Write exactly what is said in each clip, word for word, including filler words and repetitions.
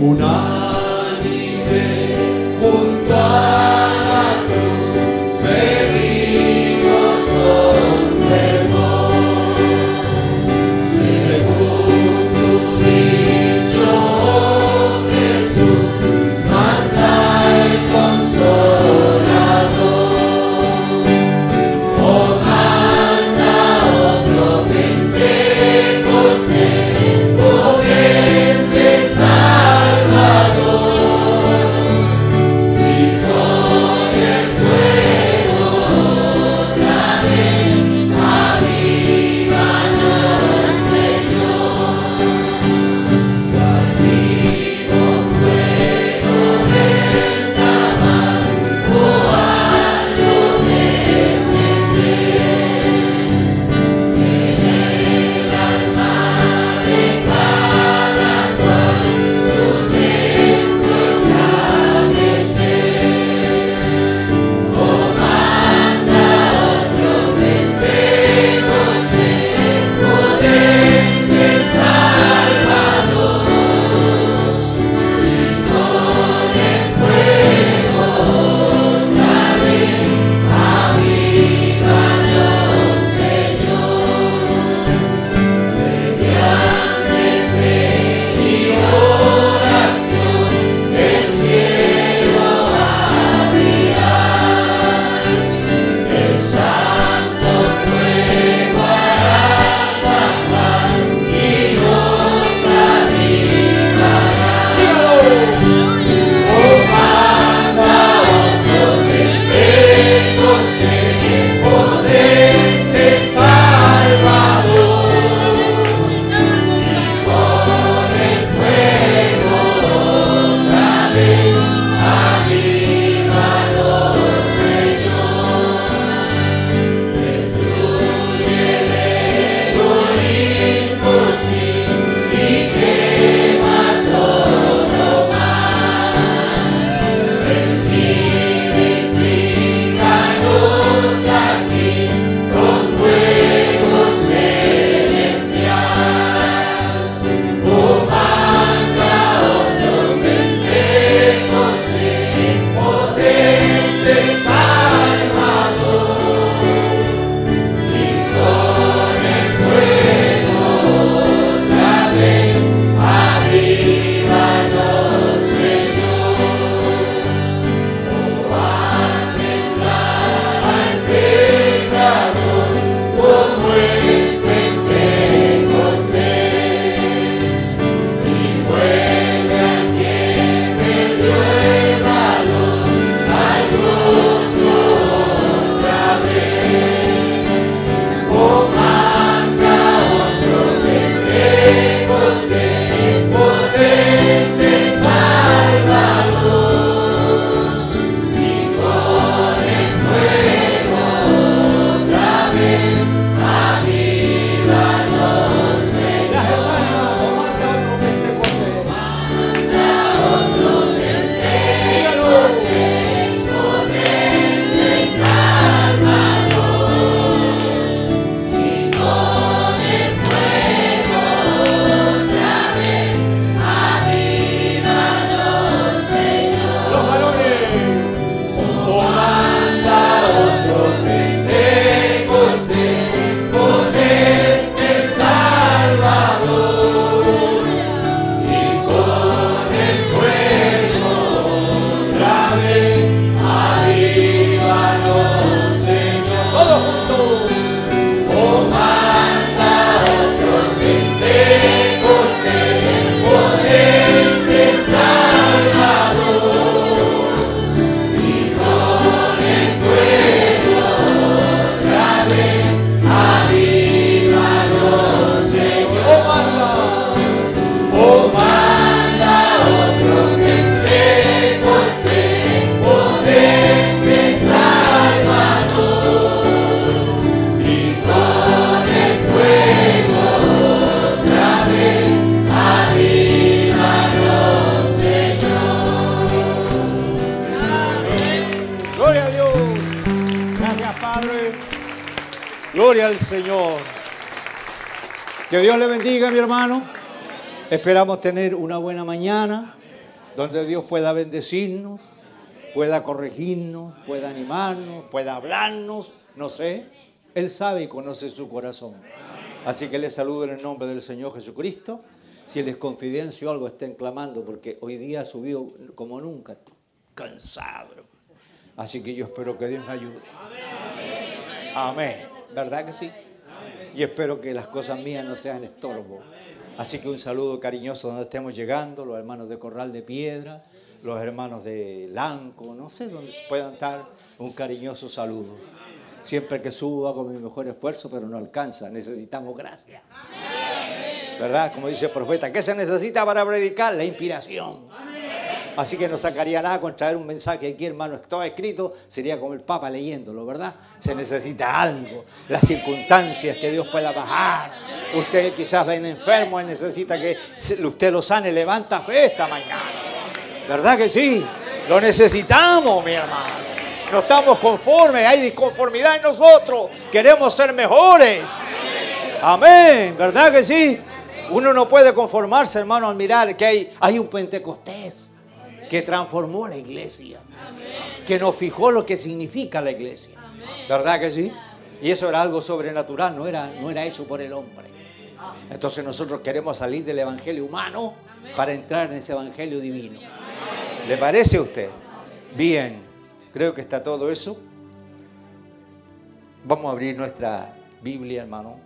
unánimes junto a la cruz, pedimos con fervor, según tu dicho, oh Jesús, manda el Consolador, oh manda otro Pentecostés, potente Salvador, y con el fuego otra vez avívanos, Señor, cual vivo fuego ven a mar, oh hazlo descender en el alma de cada cual, tu templo establecer, oh manda otro Pentecostés, potente Salvador, y con el fuego otra vez avívanos, Señor, mediante fe y oración el cielo abrirás, el santo fuego harás bajar y nos avivarás. Oh manda otro Pentecostés, potente Salvador, y con el fuego otra vez avívanos, Señor, destruye el egoísmo, sí, y quema todo mal, vivifícanos aquí con fuego celestial, oh manda otro Pentecostés, potente Salvador, y con el fuego otra vez avívanos, Señor, oh haz temblar al pecador como el Pentecostés, y vuelve al que perdió el valor al gozo otra vez, oh manda otro Pentecostés, potente Salvador, y con el fuego otra vez avívanos, Señor, manda otro Pentecostés, potente Salvador, y con el fuego otra vez avívanos, Señor. Los varones, oh manda otro Pentecostés, potente Salvador, y con el fuego otra vez avívanos, Señor. Todos juntos. Oh manda otro Pentecostés, potente Salvador, y con el fuego otra vez avívanos, Señor. Oh manda, oh manda otro Pentecostés, potente Salvador, y con el fuego otra vez avívanos, Señor. Gloria a Dios. Gracias, Padre. Gloria al Señor. Que Dios le bendiga, mi hermano. Esperamos tener una buena mañana. donde Dios pueda bendecirnos, pueda corregirnos, pueda animarnos, pueda hablarnos, no sé. Él sabe y conoce su corazón. Así que les saludo en el nombre del Señor Jesucristo. Si les confidencio algo, estén clamando, porque hoy día ha subido como nunca, cansado. Así que yo espero que Dios me ayude. Amén. ¿Verdad que sí? Y espero que las cosas mías no sean estorbo. Así que un saludo cariñoso donde estemos llegando, los hermanos de Corral de Piedra, los hermanos de Lanco, no sé dónde puedan estar, un cariñoso saludo. Siempre que subo hago mi mejor esfuerzo, pero no alcanza, necesitamos gracia. ¿Verdad? Como dice el profeta, ¿qué se necesita para predicar? La inspiración. Así que no sacaría nada con traer un mensaje aquí, hermano, todo escrito, sería como el Papa leyéndolo, ¿verdad? Se necesita algo, las circunstancias que Dios pueda bajar. Usted quizás ven enfermo y necesita que usted lo sane, levanta fe esta mañana. ¿Verdad que sí? Lo necesitamos, mi hermano. No estamos conformes, hay disconformidad en nosotros. Queremos ser mejores. Amén, ¿verdad que sí? Uno no puede conformarse, hermano, al mirar que hay, hay un Pentecostés que transformó la iglesia, que nos fijó lo que significa la iglesia. ¿Verdad que sí? Y eso era algo sobrenatural, no era, no era hecho por el hombre. Entonces nosotros queremos salir del evangelio humano para entrar en ese evangelio divino. ¿Le parece a usted? Bien, creo que está todo eso. Vamos a abrir nuestra Biblia, hermano,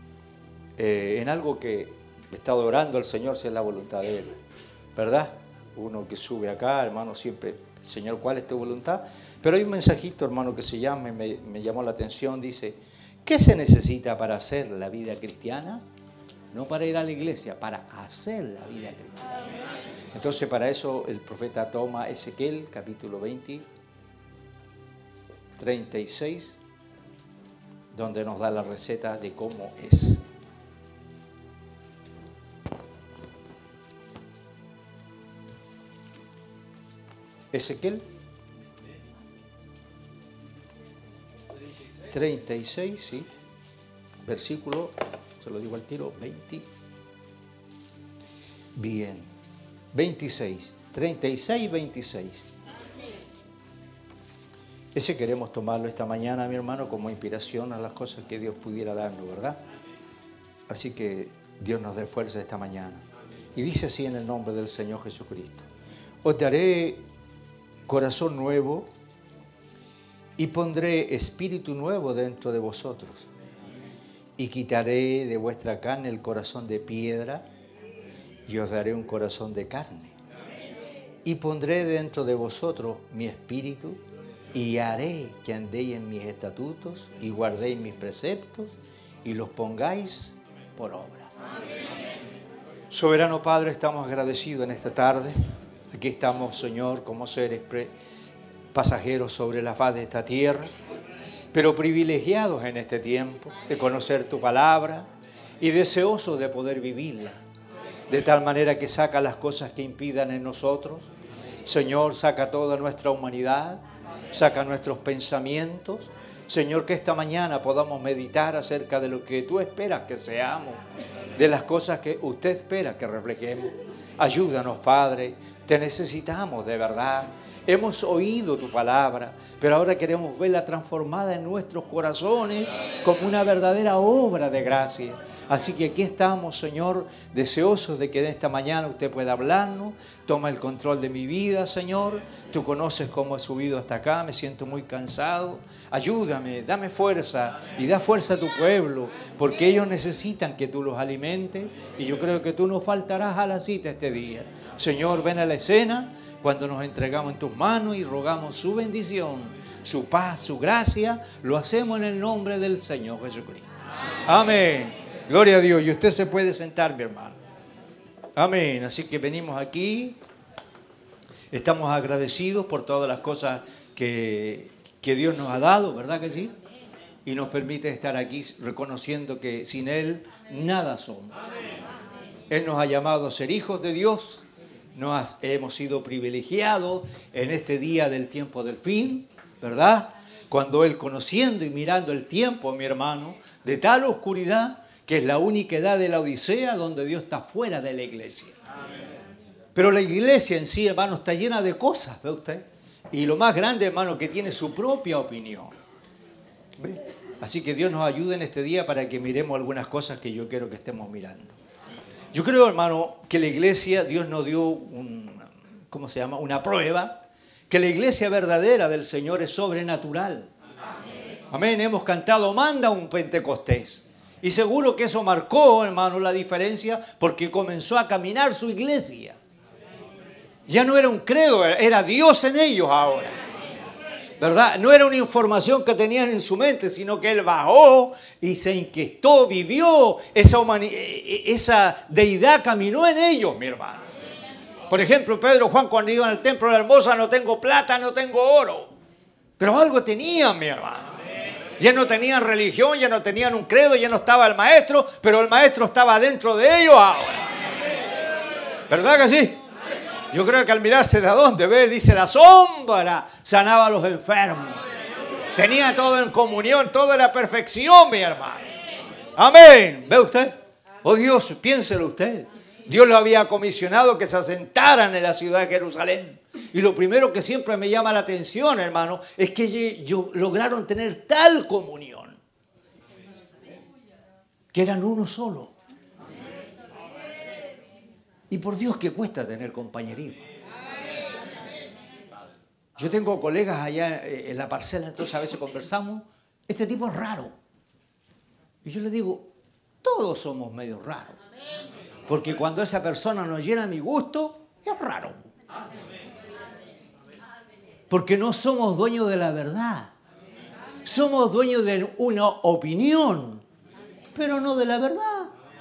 eh, en algo que he estado orando al Señor, si es la voluntad de Él, ¿verdad? Uno que sube acá, hermano, siempre, Señor, ¿cuál es tu voluntad? Pero hay un mensajito, hermano, que se llama, me, me llamó la atención, dice, ¿qué se necesita para hacer la vida cristiana? No para ir a la iglesia, para hacer la vida cristiana. Entonces, para eso el profeta toma Ezequiel, capítulo veinte, treinta y seis, donde nos da la receta de cómo es. Ezequiel treinta y seis, sí, versículo, se lo digo al tiro, veinte. Bien, veintiséis, treinta y seis, veintiséis. Ese queremos tomarlo esta mañana, mi hermano, como inspiración a las cosas que Dios pudiera darnos, ¿verdad? Así que Dios nos dé fuerza esta mañana. Y dice así en el nombre del Señor Jesucristo: os daré corazón nuevo y pondré espíritu nuevo dentro de vosotros. Y quitaré de vuestra carne el corazón de piedra y os daré un corazón de carne. Y pondré dentro de vosotros mi espíritu y haré que andéis en mis estatutos y guardéis mis preceptos y los pongáis por obra. Soberano Padre, estamos agradecidos en esta tarde. Aquí estamos, Señor, como seres pasajeros sobre la faz de esta tierra, pero privilegiados en este tiempo de conocer tu palabra y deseosos de poder vivirla, de tal manera que saca las cosas que impidan en nosotros. Señor, saca toda nuestra humanidad, saca nuestros pensamientos. Señor, que esta mañana podamos meditar acerca de lo que tú esperas que seamos, de las cosas que usted espera que reflejemos. Ayúdanos, Padre, te necesitamos de verdad. Hemos oído tu palabra, pero ahora queremos verla transformada en nuestros corazones como una verdadera obra de gracia. Así que aquí estamos, Señor, deseosos de que de esta mañana usted pueda hablarnos. Toma el control de mi vida, Señor. Tú conoces cómo he subido hasta acá, me siento muy cansado. Ayúdame, dame fuerza y da fuerza a tu pueblo, porque ellos necesitan que tú los alimentes y yo creo que tú nos faltarás a la cita este día. Señor, ven a la escena cuando nos entregamos en tus manos y rogamos su bendición, su paz, su gracia. Lo hacemos en el nombre del Señor Jesucristo. Amén. Gloria a Dios. Y usted se puede sentar, mi hermano. Amén. Así que venimos aquí. Estamos agradecidos por todas las cosas que, que Dios nos ha dado, ¿verdad que sí? Y nos permite estar aquí reconociendo que sin Él nada somos. Él nos ha llamado a ser hijos de Dios. Nos hemos sido privilegiados en este día del tiempo del fin, ¿verdad? Cuando Él, conociendo y mirando el tiempo, mi hermano, de tal oscuridad, que es la única edad de la Odisea donde Dios está fuera de la iglesia. Pero la iglesia en sí, hermano, está llena de cosas, ¿ve usted? Y lo más grande, hermano, que tiene su propia opinión. ¿Ve? Así que Dios nos ayude en este día para que miremos algunas cosas que yo quiero que estemos mirando. Yo creo, hermano, que la iglesia, Dios nos dio un, ¿cómo se llama? Una prueba, que la iglesia verdadera del Señor es sobrenatural. Amén. Amén. Hemos cantado, manda un Pentecostés. Y seguro que eso marcó, hermano, la diferencia porque comenzó a caminar su iglesia. Ya no era un credo, era Dios en ellos ahora. ¿Verdad? No era una información que tenían en su mente, sino que Él bajó y se inquietó, vivió, esa, humani- esa deidad caminó en ellos, mi hermano. Por ejemplo, Pedro, Juan, cuando iban al templo de la hermosa, no tengo plata, no tengo oro. Pero algo tenían, mi hermano. Ya no tenían religión, ya no tenían un credo, ya no estaba el maestro, pero el maestro estaba dentro de ellos ahora. ¿Verdad que sí? Yo creo que al mirarse de dónde ve, dice, la sombra sanaba a los enfermos. Tenía todo en comunión, todo en la perfección, mi hermano. Amén. ¿Ve usted? Oh Dios, piénselo usted. Dios lo había comisionado que se asentaran en la ciudad de Jerusalén. Y lo primero que siempre me llama la atención, hermano, es que ellos lograron tener tal comunión que eran uno solo. Y por Dios que cuesta tener compañerismo. Yo tengo colegas allá en la parcela, entonces a veces conversamos. Este tipo es raro. Y yo le digo, todos somos medio raros. Porque cuando esa persona no llena mi gusto, es raro. Porque no somos dueños de la verdad. Somos dueños de una opinión, pero no de la verdad.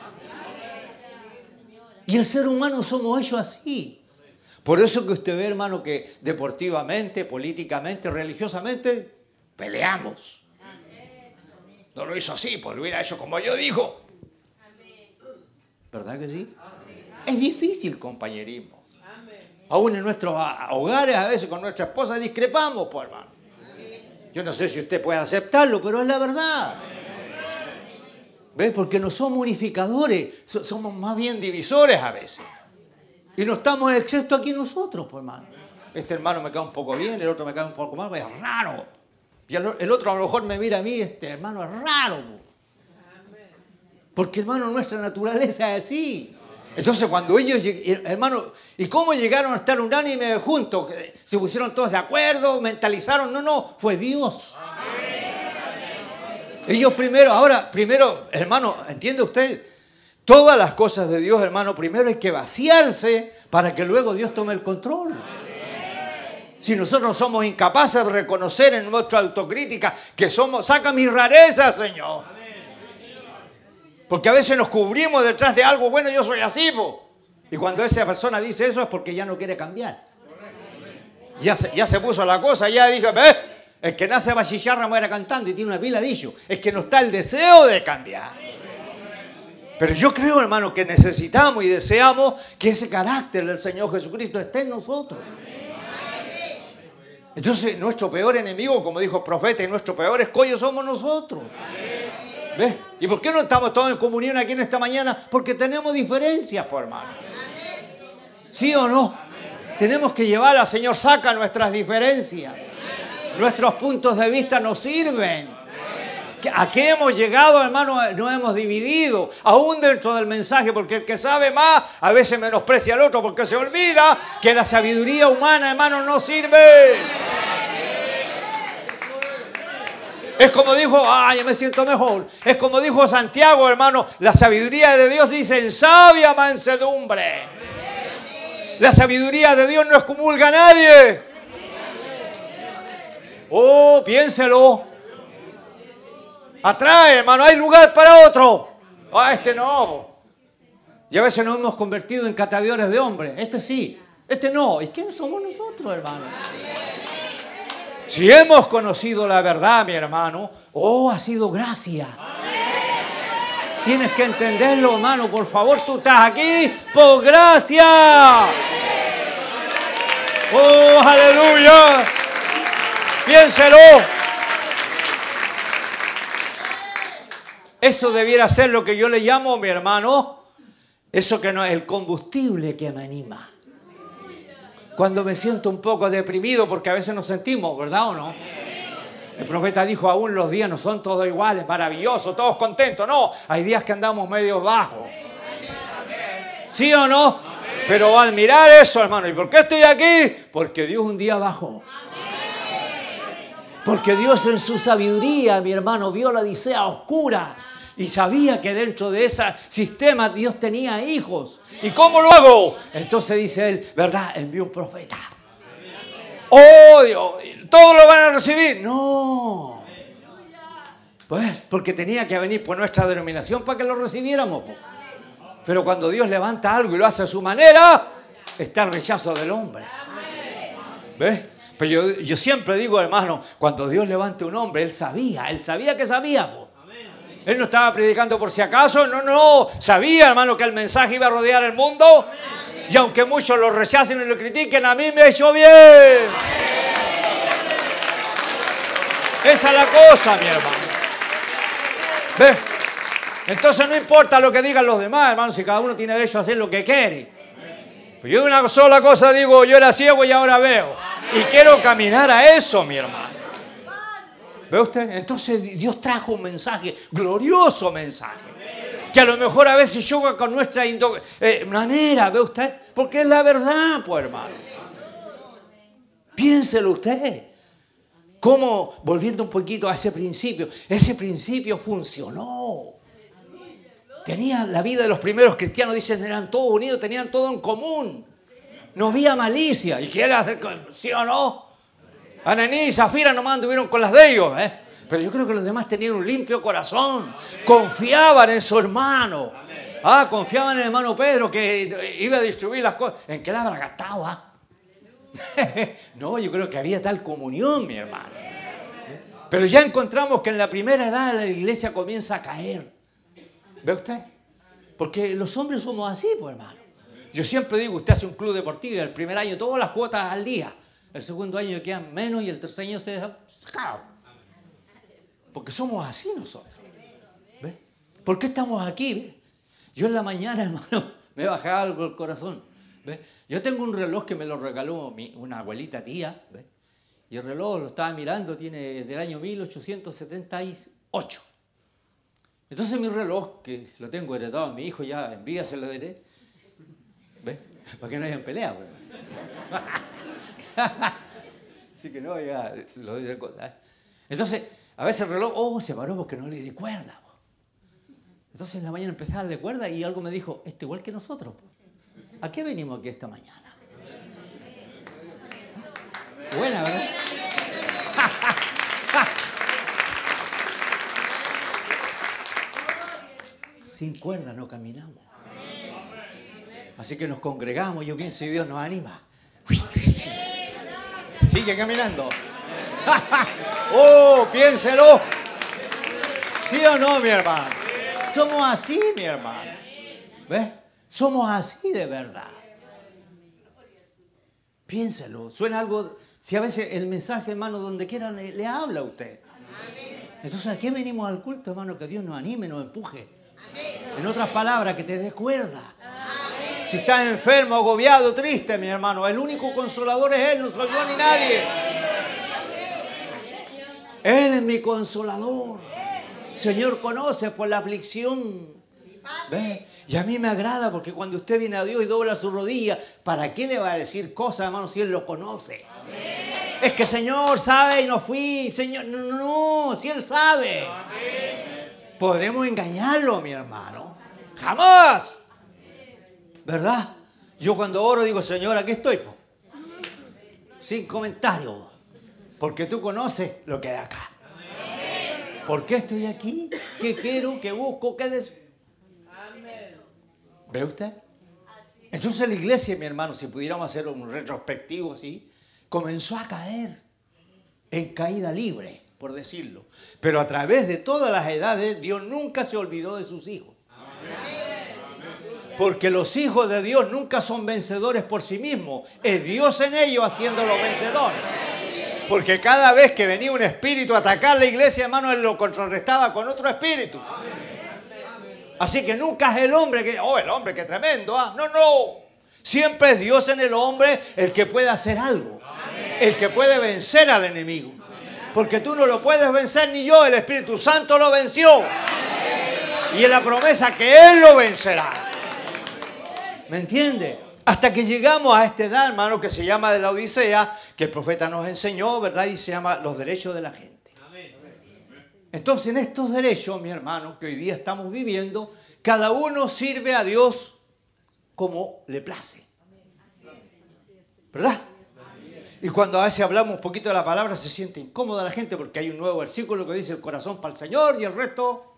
Y el ser humano somos hechos así. Por eso que usted ve, hermano, que deportivamente, políticamente, religiosamente, peleamos. No lo hizo así, pues lo hubiera hecho como yo digo. ¿Verdad que sí? Es difícil compañerismo. Aún en nuestros hogares, a veces con nuestra esposa discrepamos, pues, hermano. Yo no sé si usted puede aceptarlo, pero es la verdad. ¿Ves? Porque no somos unificadores, somos más bien divisores a veces. Y no estamos excepto aquí nosotros, pues, hermano. Este hermano me cae un poco bien, el otro me cae un poco mal, es raro. Y el otro a lo mejor me mira a mí, este hermano es raro. Porque, hermano, nuestra naturaleza es así. Entonces, cuando ellos, hermano, ¿y cómo llegaron a estar unánimes juntos? ¿Se pusieron todos de acuerdo? ¿Mentalizaron? No, no, fue Dios. Ellos primero, ahora, primero, hermano, ¿entiende usted? Todas las cosas de Dios, hermano, primero hay que vaciarse para que luego Dios tome el control. Si nosotros somos incapaces de reconocer en nuestra autocrítica que somos, saca mis rarezas, Señor. Porque a veces nos cubrimos detrás de algo, bueno, yo soy así, po. Y cuando esa persona dice eso es porque ya no quiere cambiar. Ya se, ya se puso la cosa, ya dijo, ¿ves? El que nace bachicharra muere cantando y tiene una pila dicho. Es que no está el deseo de cambiar. Pero yo creo, hermano, que necesitamos y deseamos que ese carácter del Señor Jesucristo esté en nosotros. Entonces, nuestro peor enemigo, como dijo el profeta, y nuestro peor escollo somos nosotros. ¿Ves? ¿Y por qué no estamos todos en comunión aquí en esta mañana? Porque tenemos diferencias, pues, hermano. ¿Sí o no? Tenemos que llevar al Señor, saca nuestras diferencias. Nuestros puntos de vista nos sirven. ¿A qué hemos llegado, hermano? Nos hemos dividido, aún dentro del mensaje, porque el que sabe más a veces menosprecia al otro, porque se olvida que la sabiduría humana, hermano, no sirve. Es como dijo, ah, yo me siento mejor. Es como dijo Santiago, hermano, la sabiduría de Dios dice en sabia mansedumbre. La sabiduría de Dios no excomulga a nadie. Oh, piénselo. Atrae, hermano, hay lugar para otro. Ah, este no. Y a veces nos hemos convertido en catadores de hombres. Este sí, este no. ¿Y quiénes somos nosotros, hermano? Si hemos conocido la verdad, mi hermano, oh, ha sido gracia. Tienes que entenderlo, hermano. Por favor, tú estás aquí por gracia. Oh, aleluya. Piénselo. Eso debiera ser lo que yo le llamo, mi hermano, eso que no es el combustible que me anima. Cuando me siento un poco deprimido, porque a veces nos sentimos, ¿verdad o no? El profeta dijo, aún los días no son todos iguales, maravillosos, todos contentos. No, hay días que andamos medio bajos. ¿Sí o no? Pero al mirar eso, hermano, ¿y por qué estoy aquí? Porque Dios un día bajó. Porque Dios en su sabiduría, mi hermano, vio la odisea oscura y sabía que dentro de ese sistema Dios tenía hijos. ¿Y cómo lo hago? Entonces dice él, ¿verdad? Envió un profeta. ¡Oh, Dios! ¿Todos lo van a recibir? No. Pues porque tenía que venir por nuestra denominación para que lo recibiéramos. Pero cuando Dios levanta algo y lo hace a su manera, está el rechazo del hombre. ¿Ves? Pero yo, yo siempre digo, hermano, cuando Dios levante un hombre, Él sabía, Él sabía que sabía. Po. Él no estaba predicando por si acaso, no, no. Sabía, hermano, que el mensaje iba a rodear el mundo. Y aunque muchos lo rechacen y lo critiquen, a mí me ha hecho bien. Esa es la cosa, mi hermano. ¿Ves? Entonces no importa lo que digan los demás, hermano, si cada uno tiene derecho a hacer lo que quiere. Pero yo una sola cosa digo, yo era ciego y ahora veo. Y quiero caminar a eso, mi hermano. ¿Ve usted? Entonces Dios trajo un mensaje, glorioso mensaje. Que a lo mejor a veces choca con nuestra eh, manera, ¿ve usted? Porque es la verdad, pues, hermano. Piénselo usted. Cómo, volviendo un poquito a ese principio, ese principio funcionó. Tenía la vida de los primeros cristianos, dicen, eran todos unidos, tenían todo en común. No había malicia. ¿Y quiere hacer, sí o no? Ananí y Zafira nomás anduvieron con las de ellos, ¿eh? Pero yo creo que los demás tenían un limpio corazón. Confiaban en su hermano. Ah, confiaban en el hermano Pedro que iba a distribuir las cosas. ¿En qué la habrá gastado? Ah? No, yo creo que había tal comunión, mi hermano. Pero ya encontramos que en la primera edad la iglesia comienza a caer. ¿Ve usted? Porque los hombres somos así, pues, hermano. Yo siempre digo, usted hace un club deportivo y el primer año todas las cuotas al día. El segundo año quedan menos y el tercer año se deja. Porque somos así nosotros. ¿Ve? ¿Por qué estamos aquí? ¿Ve? Yo en la mañana, hermano, me bajaba algo el corazón. ¿Ve? Yo tengo un reloj que me lo regaló mi, una abuelita tía. ¿Ve? Y el reloj lo estaba mirando, tiene del año mil ochocientos setenta y ocho. Entonces mi reloj, que lo tengo heredado a mi hijo, ya en vida se lo daré. ¿Ves? Para que no hayan pelea. Así que no, ya lo doy de cuenta. Entonces, a veces el reloj, oh, se paró porque no le di cuerda. Entonces en la mañana empecé a darle cuerda y algo me dijo, esto igual que nosotros. ¿A qué venimos aquí esta mañana? Buena, ¿verdad? Sin cuerda no caminamos. Así que nos congregamos, yo pienso, y Dios nos anima. Sigue caminando. ¡Oh, piénselo! ¿Sí o no, mi hermano? Somos así, mi hermano. ¿Ves? Somos así de verdad. Piénselo. Suena algo... Si a veces el mensaje, hermano, donde quiera le, le habla a usted. Entonces, ¿a qué venimos al culto, hermano? Que Dios nos anime, nos empuje. En otras palabras, que te dé cuerda. Si estás enfermo, agobiado, triste, mi hermano, el único consolador es Él, no soy yo ni nadie. Él es mi consolador. Señor, conoce por la aflicción. ¿Ve? Y a mí me agrada porque cuando usted viene a Dios y dobla su rodilla, ¿para qué le va a decir cosas, hermano, si Él lo conoce? Es que Señor sabe y no fui, Señor, no, no, no, si Él sabe. ¿Podremos engañarlo, mi hermano? ¡Jamás! ¿Verdad? Yo cuando oro digo, Señor, aquí estoy. Po. Sin comentario. Porque tú conoces lo que hay acá. ¿Por qué estoy aquí? ¿Qué quiero? ¿Qué busco? ¿Qué deseo? ¿Ve usted? Entonces la iglesia, mi hermano, si pudiéramos hacer un retrospectivo así, comenzó a caer en caída libre, por decirlo. Pero a través de todas las edades, Dios nunca se olvidó de sus hijos. Porque los hijos de Dios nunca son vencedores por sí mismos. Es Dios en ellos haciéndolos vencedores. Porque cada vez que venía un espíritu a atacar la iglesia, hermano, Él lo contrarrestaba con otro espíritu. Así que nunca es el hombre que, oh, el hombre, qué tremendo. ¿Ah? No, no. Siempre es Dios en el hombre el que puede hacer algo. El que puede vencer al enemigo. Porque tú no lo puedes vencer ni yo, el Espíritu Santo lo venció. Y es la promesa que Él lo vencerá. ¿Me entiende? Hasta que llegamos a esta edad, hermano, que se llama de la Odisea, que el profeta nos enseñó, ¿verdad? Y se llama los derechos de la gente. Entonces, en estos derechos, mi hermano, que hoy día estamos viviendo, cada uno sirve a Dios como le place. ¿Verdad? Y cuando a veces hablamos un poquito de la palabra, se siente incómoda la gente porque hay un nuevo versículo que dice el corazón para el Señor y el resto.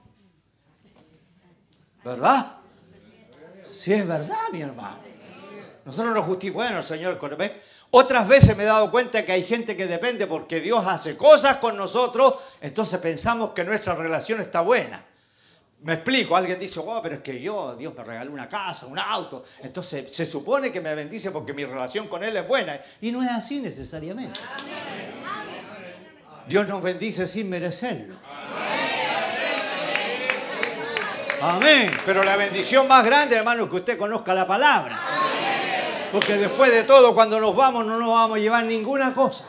¿Verdad? Sí, es verdad, mi hermano. Nosotros nos justificamos, bueno, Señor, ¿ves? Otras veces me he dado cuenta que hay gente que depende porque Dios hace cosas con nosotros, entonces pensamos que nuestra relación está buena. Me explico, alguien dice, oh, pero es que yo, Dios me regaló una casa, un auto, entonces se supone que me bendice porque mi relación con Él es buena. Y no es así necesariamente. Dios nos bendice sin merecerlo. Amén. Pero la bendición más grande, hermano, es que usted conozca la palabra. Porque después de todo, cuando nos vamos, no nos vamos a llevar ninguna cosa.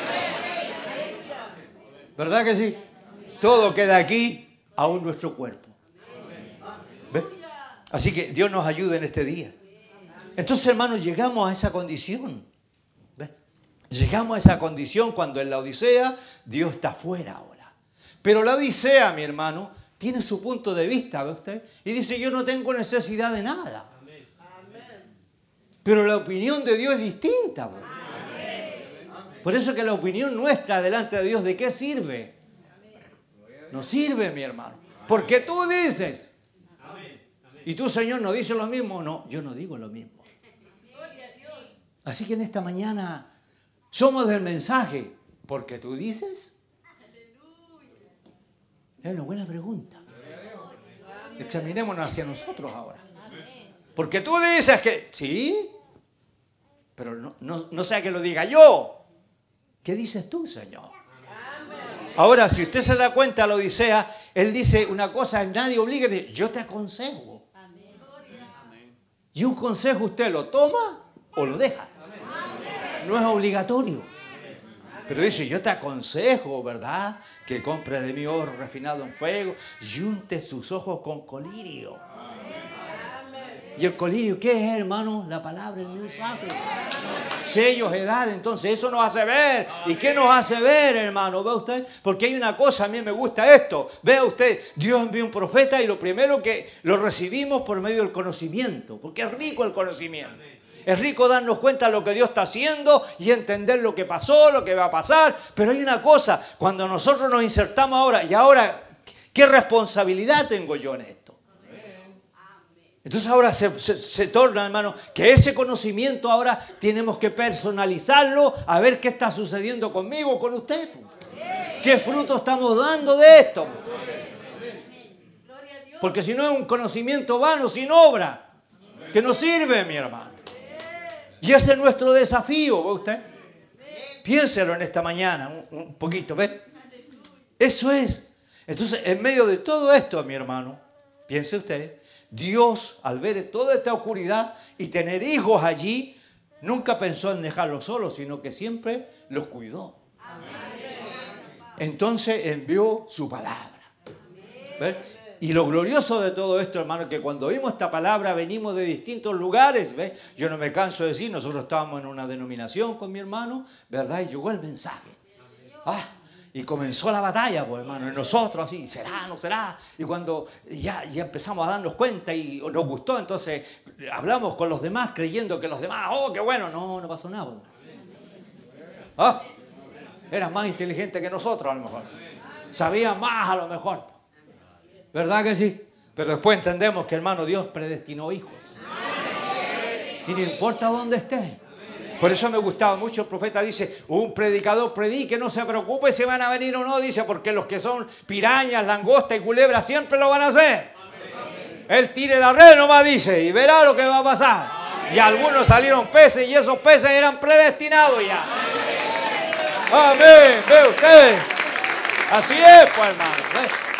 ¿Verdad que sí? Todo queda aquí, aún nuestro cuerpo. ¿Ves? Así que Dios nos ayude en este día. Entonces, hermanos, llegamos a esa condición. ¿Ves? Llegamos a esa condición cuando en la Odisea Dios está fuera ahora. Pero la Odisea, mi hermano, tiene su punto de vista, ¿ve usted? Y dice, yo no tengo necesidad de nada. Pero la opinión de Dios es distinta. ¿Ve? Por eso que la opinión nuestra delante de Dios, ¿de qué sirve? No sirve, mi hermano. Porque tú dices... ¿Y tú, Señor, no dices lo mismo? No, yo no digo lo mismo. Así que en esta mañana somos del mensaje. ¿Porque tú dices? Es una buena pregunta. Examinémonos hacia nosotros ahora. Porque tú dices que... Sí, pero no, no, no sea que lo diga yo. ¿Qué dices tú, Señor? Ahora, si usted se da cuenta, la Odisea, él dice una cosa, nadie obliga, yo te aconsejo. Y un consejo usted lo toma o lo deja. No es obligatorio. Pero dice, yo te aconsejo, ¿verdad? Que compre de mi oro refinado en fuego y unte sus ojos con colirio. ¿Y el colirio qué es, hermano? La palabra, el mensaje. Sellos, edad, entonces eso nos hace ver. ¿Y qué nos hace ver, hermano? ¿Ve usted? Porque hay una cosa, a mí me gusta esto. Vea usted, Dios envió un profeta y lo primero que lo recibimos por medio del conocimiento. Porque es rico el conocimiento. Es rico darnos cuenta de lo que Dios está haciendo y entender lo que pasó, lo que va a pasar. Pero hay una cosa, cuando nosotros nos insertamos ahora, y ahora, ¿qué responsabilidad tengo yo en esto? Entonces ahora se, se, se torna, hermano, que ese conocimiento ahora tenemos que personalizarlo a ver qué está sucediendo conmigo, con usted. ¿Qué fruto estamos dando de esto? Porque si no es un conocimiento vano, sin obra, que no sirve, mi hermano. Y ese es nuestro desafío, ¿ve usted? Piénselo en esta mañana, un, un poquito, ¿ve? Eso es. Entonces, en medio de todo esto, mi hermano, piense usted, Dios, al ver toda esta oscuridad y tener hijos allí, nunca pensó en dejarlos solos, sino que siempre los cuidó. Entonces envió su palabra. ¿Ves? Y lo glorioso de todo esto, hermano, que cuando oímos esta palabra venimos de distintos lugares. ¿Ves? Yo no me canso de decir, nosotros estábamos en una denominación con mi hermano, ¿verdad? Y llegó el mensaje. Ah, y comenzó la batalla, pues, hermano, en nosotros así, ¿será, no será? Y cuando ya, ya empezamos a darnos cuenta y nos gustó, entonces hablamos con los demás creyendo que los demás, oh, qué bueno, no, no pasó nada. Ah, eras más inteligente que nosotros a lo mejor. Sabías más a lo mejor. ¿Verdad que sí? Pero después entendemos que, hermano, Dios predestinó hijos. Y no importa dónde esté. Por eso me gustaba mucho, el profeta dice, un predicador predique, no se preocupe si van a venir o no, dice, porque los que son pirañas, langostas y culebras siempre lo van a hacer. Amén. Él tire la red nomás, dice, y verá lo que va a pasar. Amén. Y algunos salieron peces y esos peces eran predestinados ya. Amén, ve usted. Así es, pues, hermano.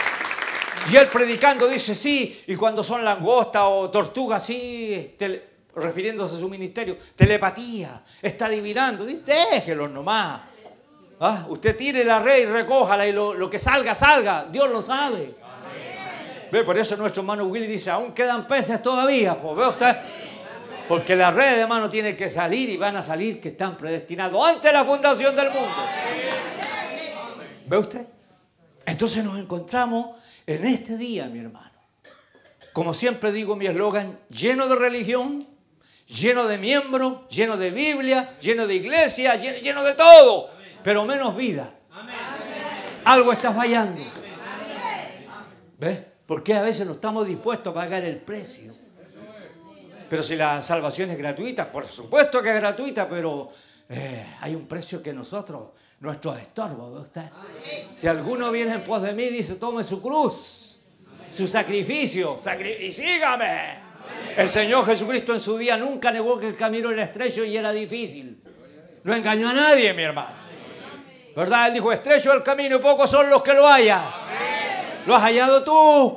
¿Ve? Y él predicando dice, sí, y cuando son langostas o tortugas, sí, este, refiriéndose a su ministerio. Telepatía, está adivinando. Dice, déjelo nomás. ¿Ah? Usted tire la red y recójala y lo, lo que salga, salga. Dios lo sabe. ¿Ve? Por eso nuestro hermano Willy dice, aún quedan peces todavía. Pues, ¿ve usted? Porque la red, hermano, tiene que salir y van a salir que están predestinados antes de la fundación del mundo. ¿Ve usted? Entonces nos encontramos en este día, mi hermano. Como siempre digo mi eslogan, lleno de religión, lleno de miembros, lleno de Biblia, lleno de iglesia, lleno, lleno de todo, pero menos vida. Algo está fallando. ¿Ves? Porque a veces no estamos dispuestos a pagar el precio. Pero si la salvación es gratuita, por supuesto que es gratuita, pero eh, hay un precio que nosotros, nuestros estorbos, ¿ve usted? Si alguno viene en pos de mí, dice, tome su cruz, su sacrificio, sacri- y sígame. El Señor Jesucristo en su día nunca negó que el camino era estrecho y era difícil. No engañó a nadie, mi hermano. ¿Verdad? Él dijo, estrecho el camino y pocos son los que lo hallan. ¿Lo has hallado tú?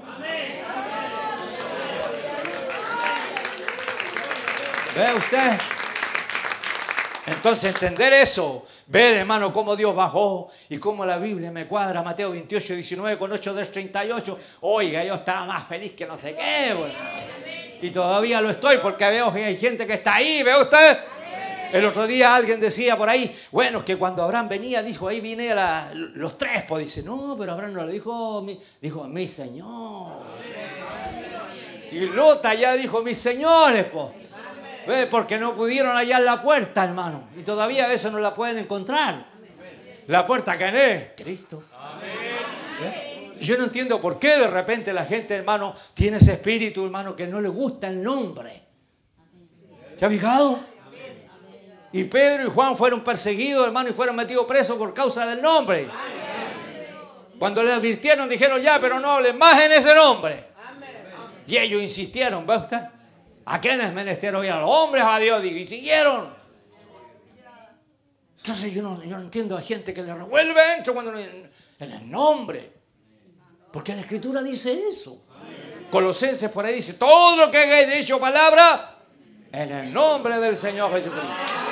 ¿Ve usted? Entonces entender eso, ver, hermano, cómo Dios bajó y cómo la Biblia me cuadra, Mateo veintiocho, diecinueve con ocho del treinta y ocho. Oiga, yo estaba más feliz que no sé qué, bueno. Y todavía lo estoy porque veo que hay gente que está ahí, ¿ve usted? El otro día alguien decía por ahí, bueno, que cuando Abraham venía, dijo, ahí vine la, los tres, pues dice, no, pero Abraham no le dijo, mi, dijo, mi Señor. Y Lot ya dijo, mis señores, pues. ¿Ve? Porque no pudieron hallar la puerta, hermano. Y todavía a veces no la pueden encontrar. ¿La puerta quién es? Cristo. ¿Ve? Yo no entiendo por qué de repente la gente, hermano, tiene ese espíritu, hermano, que no le gusta el nombre. ¿Se ha fijado? Y Pedro y Juan fueron perseguidos, hermano, y fueron metidos presos por causa del nombre. Cuando le advirtieron, dijeron, ya, pero no hablen más en ese nombre. Y ellos insistieron, ¿ve usted? ¿A quién es menester oír? A los hombres, a Dios, digo, y siguieron. Entonces yo no, yo no entiendo a gente que le revuelve dentro cuando no, en, en el nombre. Porque la Escritura dice eso. Colosenses por ahí dice, todo lo que hayáis dicho palabra, en el nombre del Señor Jesucristo.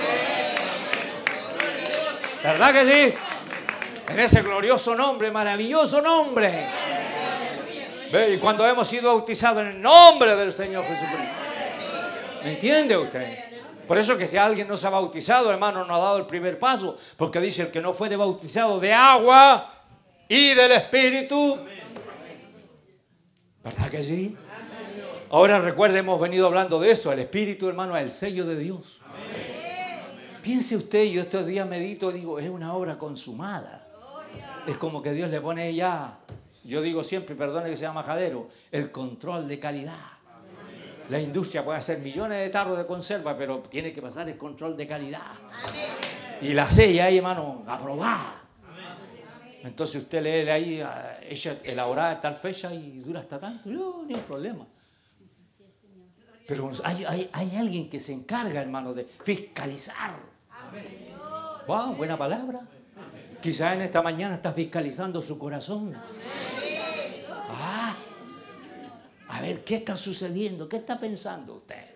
¿Verdad que sí? En ese glorioso nombre, maravilloso nombre. ¿Ve? Y cuando hemos sido bautizados en el nombre del Señor Jesucristo. ¿Me entiende usted? Por eso que si alguien no se ha bautizado, hermano, no ha dado el primer paso. Porque dice, el que no fuere bautizado de agua y del Espíritu. ¿Verdad que sí? Ahora recuerde, hemos venido hablando de eso. El Espíritu, hermano, es el sello de Dios. Piense usted, yo estos días medito, digo, es una obra consumada. Es como que Dios le pone ya, yo digo siempre, perdone que sea majadero, el control de calidad. La industria puede hacer millones de tarros de conserva, pero tiene que pasar el control de calidad. Y la sella ahí, hermano, aprobada. Entonces usted lee ahí, ella elaborada a tal fecha y dura hasta tanto. No, ni un problema. Pero hay, hay, hay alguien que se encarga, hermano, de fiscalizar. Wow, buena palabra. Quizás en esta mañana está fiscalizando su corazón. Ah, a ver, ¿qué está sucediendo? ¿Qué está pensando usted?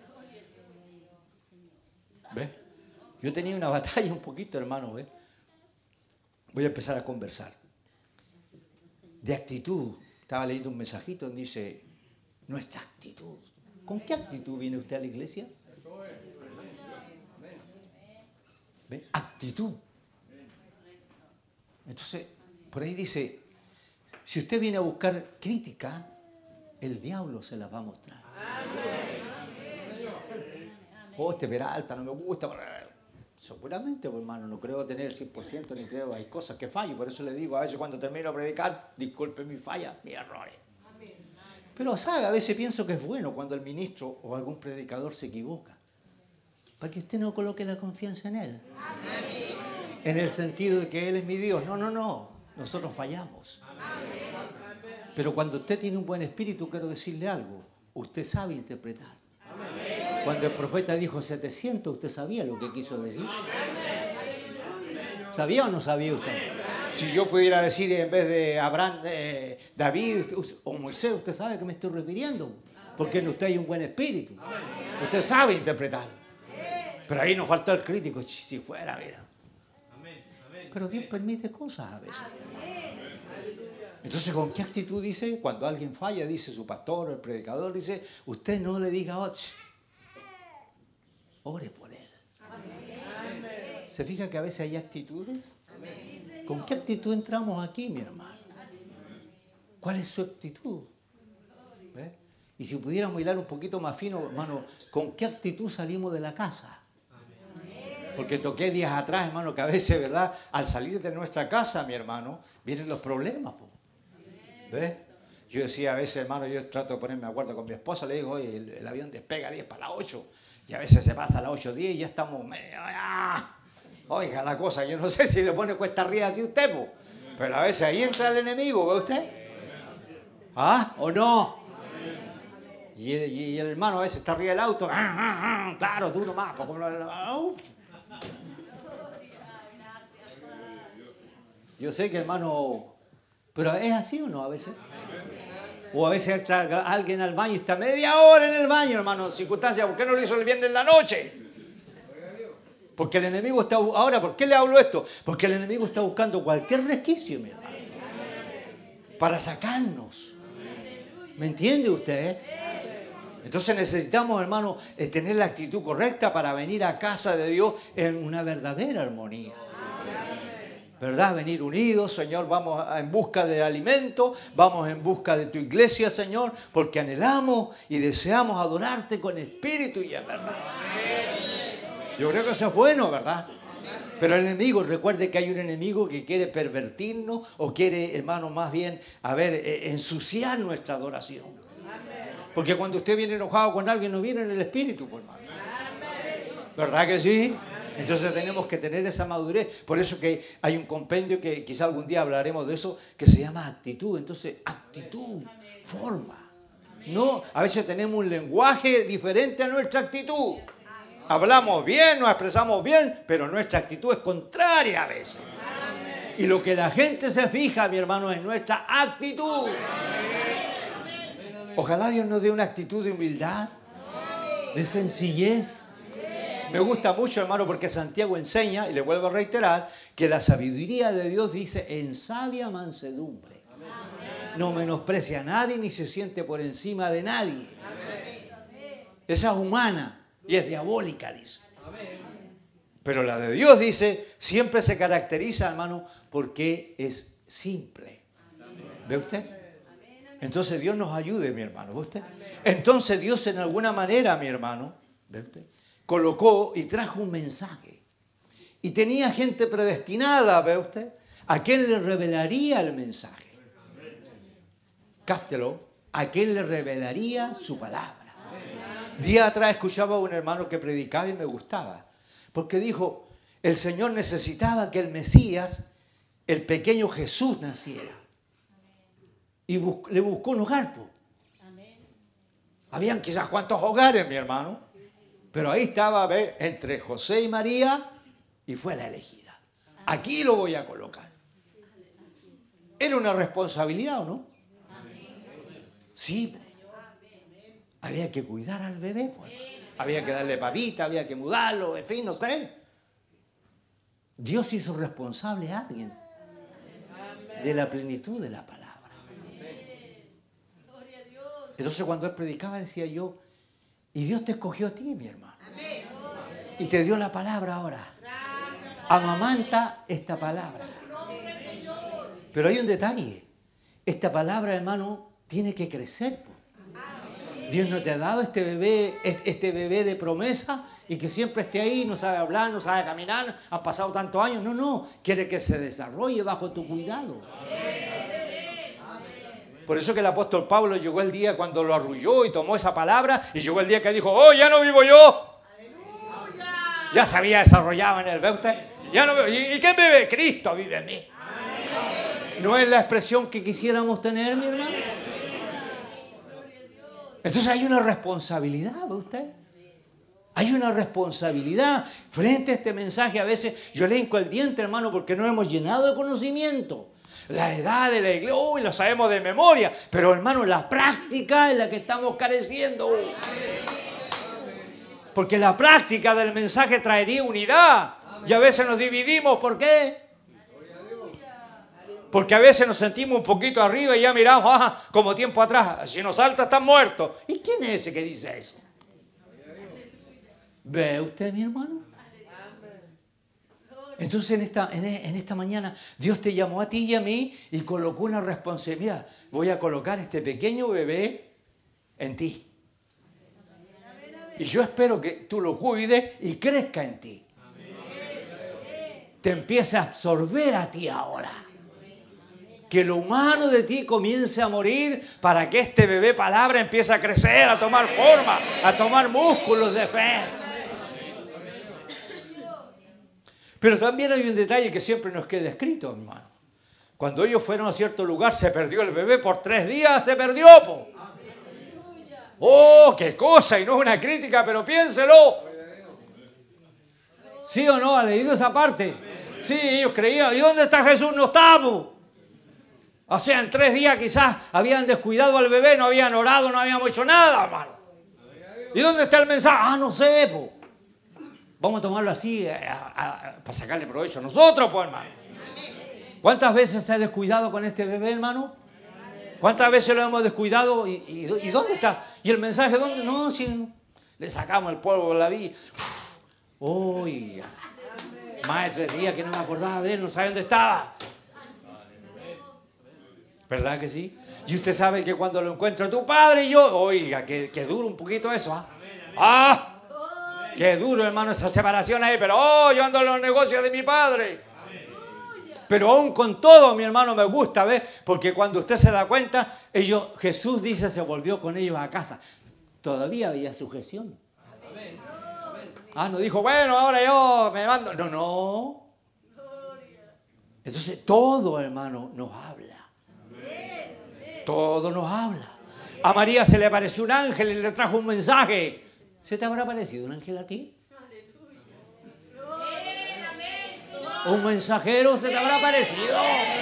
¿Ve? Yo tenía una batalla un poquito, hermano, ¿ve? Voy a empezar a conversar. De actitud. Estaba leyendo un mensajito donde dice, nuestra actitud. ¿Con qué actitud viene usted a la iglesia? ¿Ve? Actitud. Entonces, por ahí dice, si usted viene a buscar crítica, el diablo se las va a mostrar. Oh, este Peralta no me gusta. Seguramente, pues, hermano, no creo tener el cien por ciento, ni creo, hay cosas que fallo. Por eso le digo, a veces cuando termino de predicar, disculpe mi falla, mis errores. Pero, ¿sabe? A veces pienso que es bueno cuando el ministro o algún predicador se equivoca. Para que usted no coloque la confianza en él. En el sentido de que él es mi Dios. No, no, no. Nosotros fallamos. Pero cuando usted tiene un buen espíritu, quiero decirle algo. Usted sabe interpretar. Cuando el profeta dijo setecientos, ¿usted sabía lo que quiso decir? ¿Sabía o no sabía usted? Si yo pudiera decir en vez de Abraham, eh, David o Moisés, ¿usted sabe a qué me estoy refiriendo? porque en usted hay un buen espíritu. Usted sabe interpretar. Pero ahí nos faltó el crítico. Si fuera, mira. Pero Dios permite cosas a veces. Entonces, ¿con qué actitud dice? Cuando alguien falla, dice su pastor, el predicador, dice, usted no le diga, oh, ore por él. ¿Se fija que a veces hay actitudes? ¿Con qué actitud entramos aquí, mi hermano? ¿Cuál es su actitud? ¿Eh? Y si pudiéramos hilar un poquito más fino, hermano, ¿con qué actitud salimos de la casa? Porque toqué días atrás, hermano, que a veces, ¿verdad? Al salir de nuestra casa, mi hermano, vienen los problemas. Po. ¿Ves? Yo decía a veces, hermano, yo trato de ponerme de acuerdo con mi esposa, le digo, oye, el, el avión despega a diez para las ocho. Y a veces se pasa a las ocho diez y ya estamos medio... ¡Ah! Oiga, la cosa, yo no sé si le pone cuesta arriba así usted, po. Pero a veces ahí entra el enemigo, ¿ve usted? ¿Ah? ¿O no? Y el, y el hermano a veces está arriba del auto. ¡Ah, ah, ah! Claro, tú nomás. Yo sé que, hermano, pero ¿es así o no a veces? O a veces entra alguien al baño y está media hora en el baño, hermano, circunstancia. ¿Por qué no lo hizo el viernes en la noche? Porque el enemigo está... Ahora, ¿por qué le hablo esto? Porque el enemigo está buscando cualquier resquicio, mi hermano, para sacarnos. ¿Me entiende usted? Entonces necesitamos, hermano, tener la actitud correcta para venir a casa de Dios en una verdadera armonía. ¿Verdad? Venir unidos, Señor, vamos en busca de alimento, vamos en busca de tu iglesia, Señor, porque anhelamos y deseamos adorarte con espíritu y en verdad. Yo creo que eso es bueno, ¿verdad? Pero el enemigo, recuerde que hay un enemigo que quiere pervertirnos o quiere, hermano, más bien, a ver, ensuciar nuestra adoración. Porque cuando usted viene enojado con alguien, no viene en el espíritu, pues, hermano. ¿Verdad que sí? Entonces tenemos que tener esa madurez. Por eso que hay un compendio que quizá algún día hablaremos de eso, que se llama actitud. Entonces, actitud, forma. No, a veces tenemos un lenguaje diferente a nuestra actitud. Hablamos bien, nos expresamos bien, pero nuestra actitud es contraria a veces. Y lo que la gente se fija, mi hermano, es nuestra actitud. Ojalá Dios nos dé una actitud de humildad, de sencillez. Me gusta mucho, hermano, porque Santiago enseña, y le vuelvo a reiterar, que la sabiduría de Dios dice en sabia mansedumbre. No menosprecia a nadie ni se siente por encima de nadie. Esa es humana. Y es diabólica, dice. Pero la de Dios, dice, siempre se caracteriza, hermano, porque es simple. ¿Ve usted? Entonces Dios nos ayude, mi hermano. ¿Ve usted? Entonces Dios en alguna manera, mi hermano, ¿ve usted? Colocó y trajo un mensaje. Y tenía gente predestinada, ¿ve usted? ¿A quién le revelaría el mensaje? Cáptelo. ¿A quién le revelaría su palabra? Día atrás escuchaba a un hermano que predicaba y me gustaba, porque dijo, el Señor necesitaba que el Mesías, el pequeño Jesús, naciera. Y bus- le buscó un hogar. Po. Habían quizás cuantos hogares, mi hermano, pero ahí estaba, ¿ve? Entre José y María, y fue la elegida. Aquí lo voy a colocar. Era una responsabilidad, ¿o no? Sí. Había que cuidar al bebé, pues. Había que darle papita, había que mudarlo, en fin, no sé. Dios hizo responsable a alguien de la plenitud de la palabra. Entonces cuando él predicaba decía yo, y Dios te escogió a ti, mi hermano. Y te dio la palabra ahora. Amamanta esta palabra. Pero hay un detalle. Esta palabra, hermano, tiene que crecer, pues. Dios no te ha dado este bebé, este bebé de promesa y que siempre esté ahí, no sabe hablar, no sabe caminar, han pasado tantos años. No, no, quiere que se desarrolle bajo tu cuidado. Por eso que el apóstol Pablo llegó el día cuando lo arrulló y tomó esa palabra y llegó el día que dijo, oh, ya no vivo yo. Ya se había desarrollado en el ¿ve usted? Ya no, ¿y, ¿Y quién vive? Cristo vive en mí. ¿No es la expresión que quisiéramos tener, mi hermano? Entonces hay una responsabilidad, ¿ve usted? Hay una responsabilidad frente a este mensaje. A veces yo le hinco el diente, hermano, porque no hemos llenado de conocimiento. la edad de la iglesia, uy, lo sabemos de memoria, pero hermano, la práctica es la que estamos careciendo. Porque la práctica del mensaje traería unidad. Y a veces nos dividimos, ¿por qué? Porque a veces nos sentimos un poquito arriba y ya miramos, ah, como tiempo atrás, si nos salta están muertos. ¿Y quién es ese que dice eso? ¿Ve usted, mi hermano? Entonces en esta, en, en esta mañana Dios te llamó a ti y a mí y colocó una responsabilidad. Voy a colocar este pequeño bebé en ti. Y yo espero que tú lo cuides y crezca en ti. Te empiece a absorber a ti ahora. Que lo humano de ti comience a morir para que este bebé palabra empiece a crecer, a tomar forma, a tomar músculos de fe. Pero también hay un detalle que siempre nos queda escrito, hermano. Cuando ellos fueron a cierto lugar, se perdió el bebé por tres días, se perdió, po. ¡Oh, qué cosa! Y no es una crítica, pero piénselo. ¿Sí o no? ¿Ha leído esa parte? Sí, ellos creían. ¿Y dónde está Jesús? No estamos. O sea, en tres días quizás habían descuidado al bebé, no habían orado, no habíamos hecho nada, hermano. ¿Y dónde está el mensaje? Ah, no sé, po. Vamos a tomarlo así a, a, a, para sacarle provecho a nosotros, pues, hermano. ¿Cuántas veces se ha descuidado con este bebé, hermano? ¿Cuántas veces lo hemos descuidado? ¿Y, y, y dónde está? ¿Y el mensaje dónde? No, si le sacamos el polvo de la vida. Uy, más de tres días que no me acordaba de él, no sabía dónde estaba. ¿Verdad que sí? Y usted sabe que cuando lo encuentro tu padre y yo, oiga, que, que duro un poquito eso, ¿ah? ¡Ah! Qué duro, hermano, esa separación ahí, pero oh, yo ando en los negocios de mi padre. Pero aún con todo, mi hermano, me gusta, ¿ves? Porque cuando usted se da cuenta, ellos, Jesús dice, se volvió con ellos a casa. Todavía había sujeción. Ah, no dijo, bueno, ahora yo me mando. No, no. Entonces, todo, hermano, nos habla. Todo nos habla. A María se le apareció un ángel y le trajo un mensaje. ¿Se te habrá parecido un ángel a ti? ¿Un mensajero se te habrá parecido?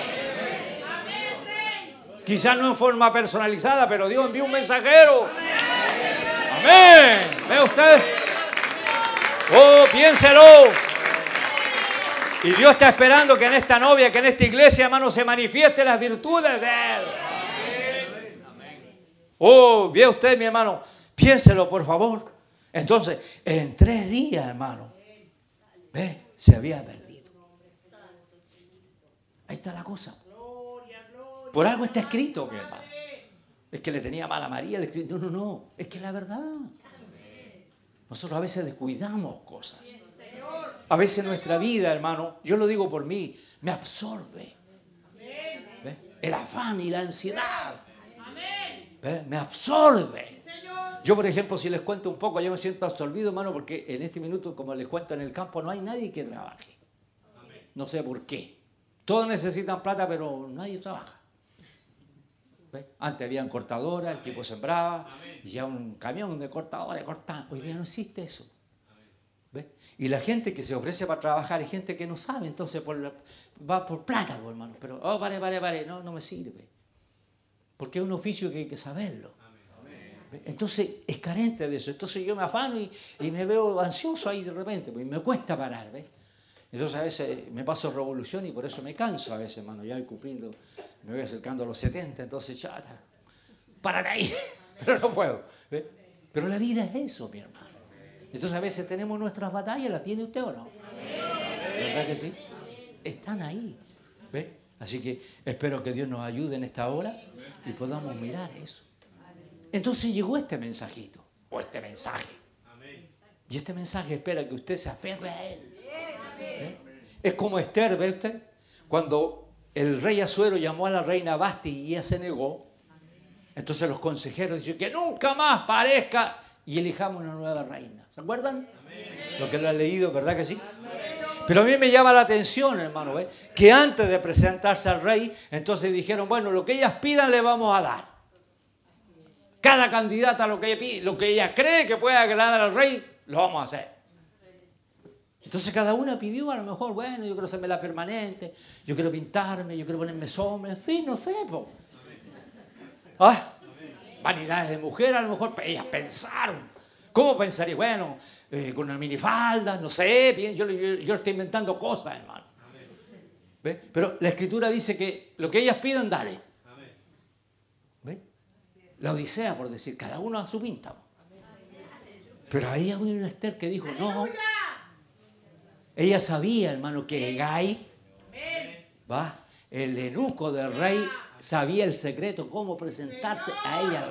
Quizás no en forma personalizada, pero Dios envió un mensajero. Amén. ¿Ve usted? Oh, piénselo. Y Dios está esperando que en esta novia, que en esta iglesia, hermano, se manifiesten las virtudes de Él. Oh, ve usted, mi hermano, piénselo, por favor. Entonces, en tres días, hermano, ¿ve? Se había perdido. Ahí está la cosa. Por algo está escrito, mi hermano. Es que le tenía mal a María. Le... No, no, no. Es que es la verdad. Nosotros a veces descuidamos cosas. A veces nuestra vida, hermano, yo lo digo por mí, me absorbe. ¿Ve? El afán y la ansiedad. ¿Ve? Me absorbe. Yo, por ejemplo, si les cuento un poco, yo me siento absorbido, hermano, porque en este minuto, como les cuento, en el campo no hay nadie que trabaje. No sé por qué. Todos necesitan plata, pero nadie trabaja. ¿Ve? Antes habían cortadoras, el tipo sembraba, y ya un camión de cortadora, cortaba. Hoy día no existe eso. ¿Ve? Y la gente que se ofrece para trabajar es gente que no sabe, entonces por la, va por plata, pues, hermano. Pero, oh, pare, pare, pare, no, no me sirve. Porque es un oficio que hay que saberlo. Entonces es carente de eso. Entonces yo me afano y, y me veo ansioso ahí de repente, pues, y me cuesta parar, ¿ves? Entonces a veces me paso revolución y por eso me canso a veces, hermano. Ya voy cumpliendo, me voy acercando a los setenta, entonces chata, parar ahí, pero no puedo, ¿ves? Pero la vida es eso, mi hermano. Entonces a veces tenemos nuestras batallas, ¿las tiene usted o no? ¿Verdad que sí? Están ahí, ¿ves? Así que espero que Dios nos ayude en esta hora y podamos mirar eso. Entonces llegó este mensajito, o este mensaje. Y este mensaje espera que usted se aferre a él. ¿Eh? Es como Esther, ¿ve usted? Cuando el rey Asuero llamó a la reina Basti y ella se negó, entonces los consejeros dijeron que nunca más parezca y elijamos una nueva reina. ¿Se acuerdan? Lo que lo han leído, ¿verdad que sí? Pero a mí me llama la atención, hermano, ¿ve? Que antes de presentarse al rey, entonces dijeron, bueno, lo que ellas pidan le vamos a dar. Cada candidata lo que ella pide, lo que ella cree que puede agradar al rey, lo vamos a hacer. Entonces cada una pidió, a lo mejor, bueno, yo quiero hacerme la permanente, yo quiero pintarme, yo quiero ponerme sombra, en fin, no sé. Po. ¿Ah? Vanidades de mujer, a lo mejor ellas pensaron. ¿Cómo pensaría? Bueno, eh, con una minifalda, no sé, bien, yo, yo, yo estoy inventando cosas, hermano. ¿Ve? Pero la Escritura dice que lo que ellas piden, dale. ¿Ve? La Odisea, por decir, cada uno a su pinta. Pero ahí había una Esther que dijo, no. Ella sabía, hermano, que Hegai, ¿va? El eunuco del rey, sabía el secreto, cómo presentarse a ella.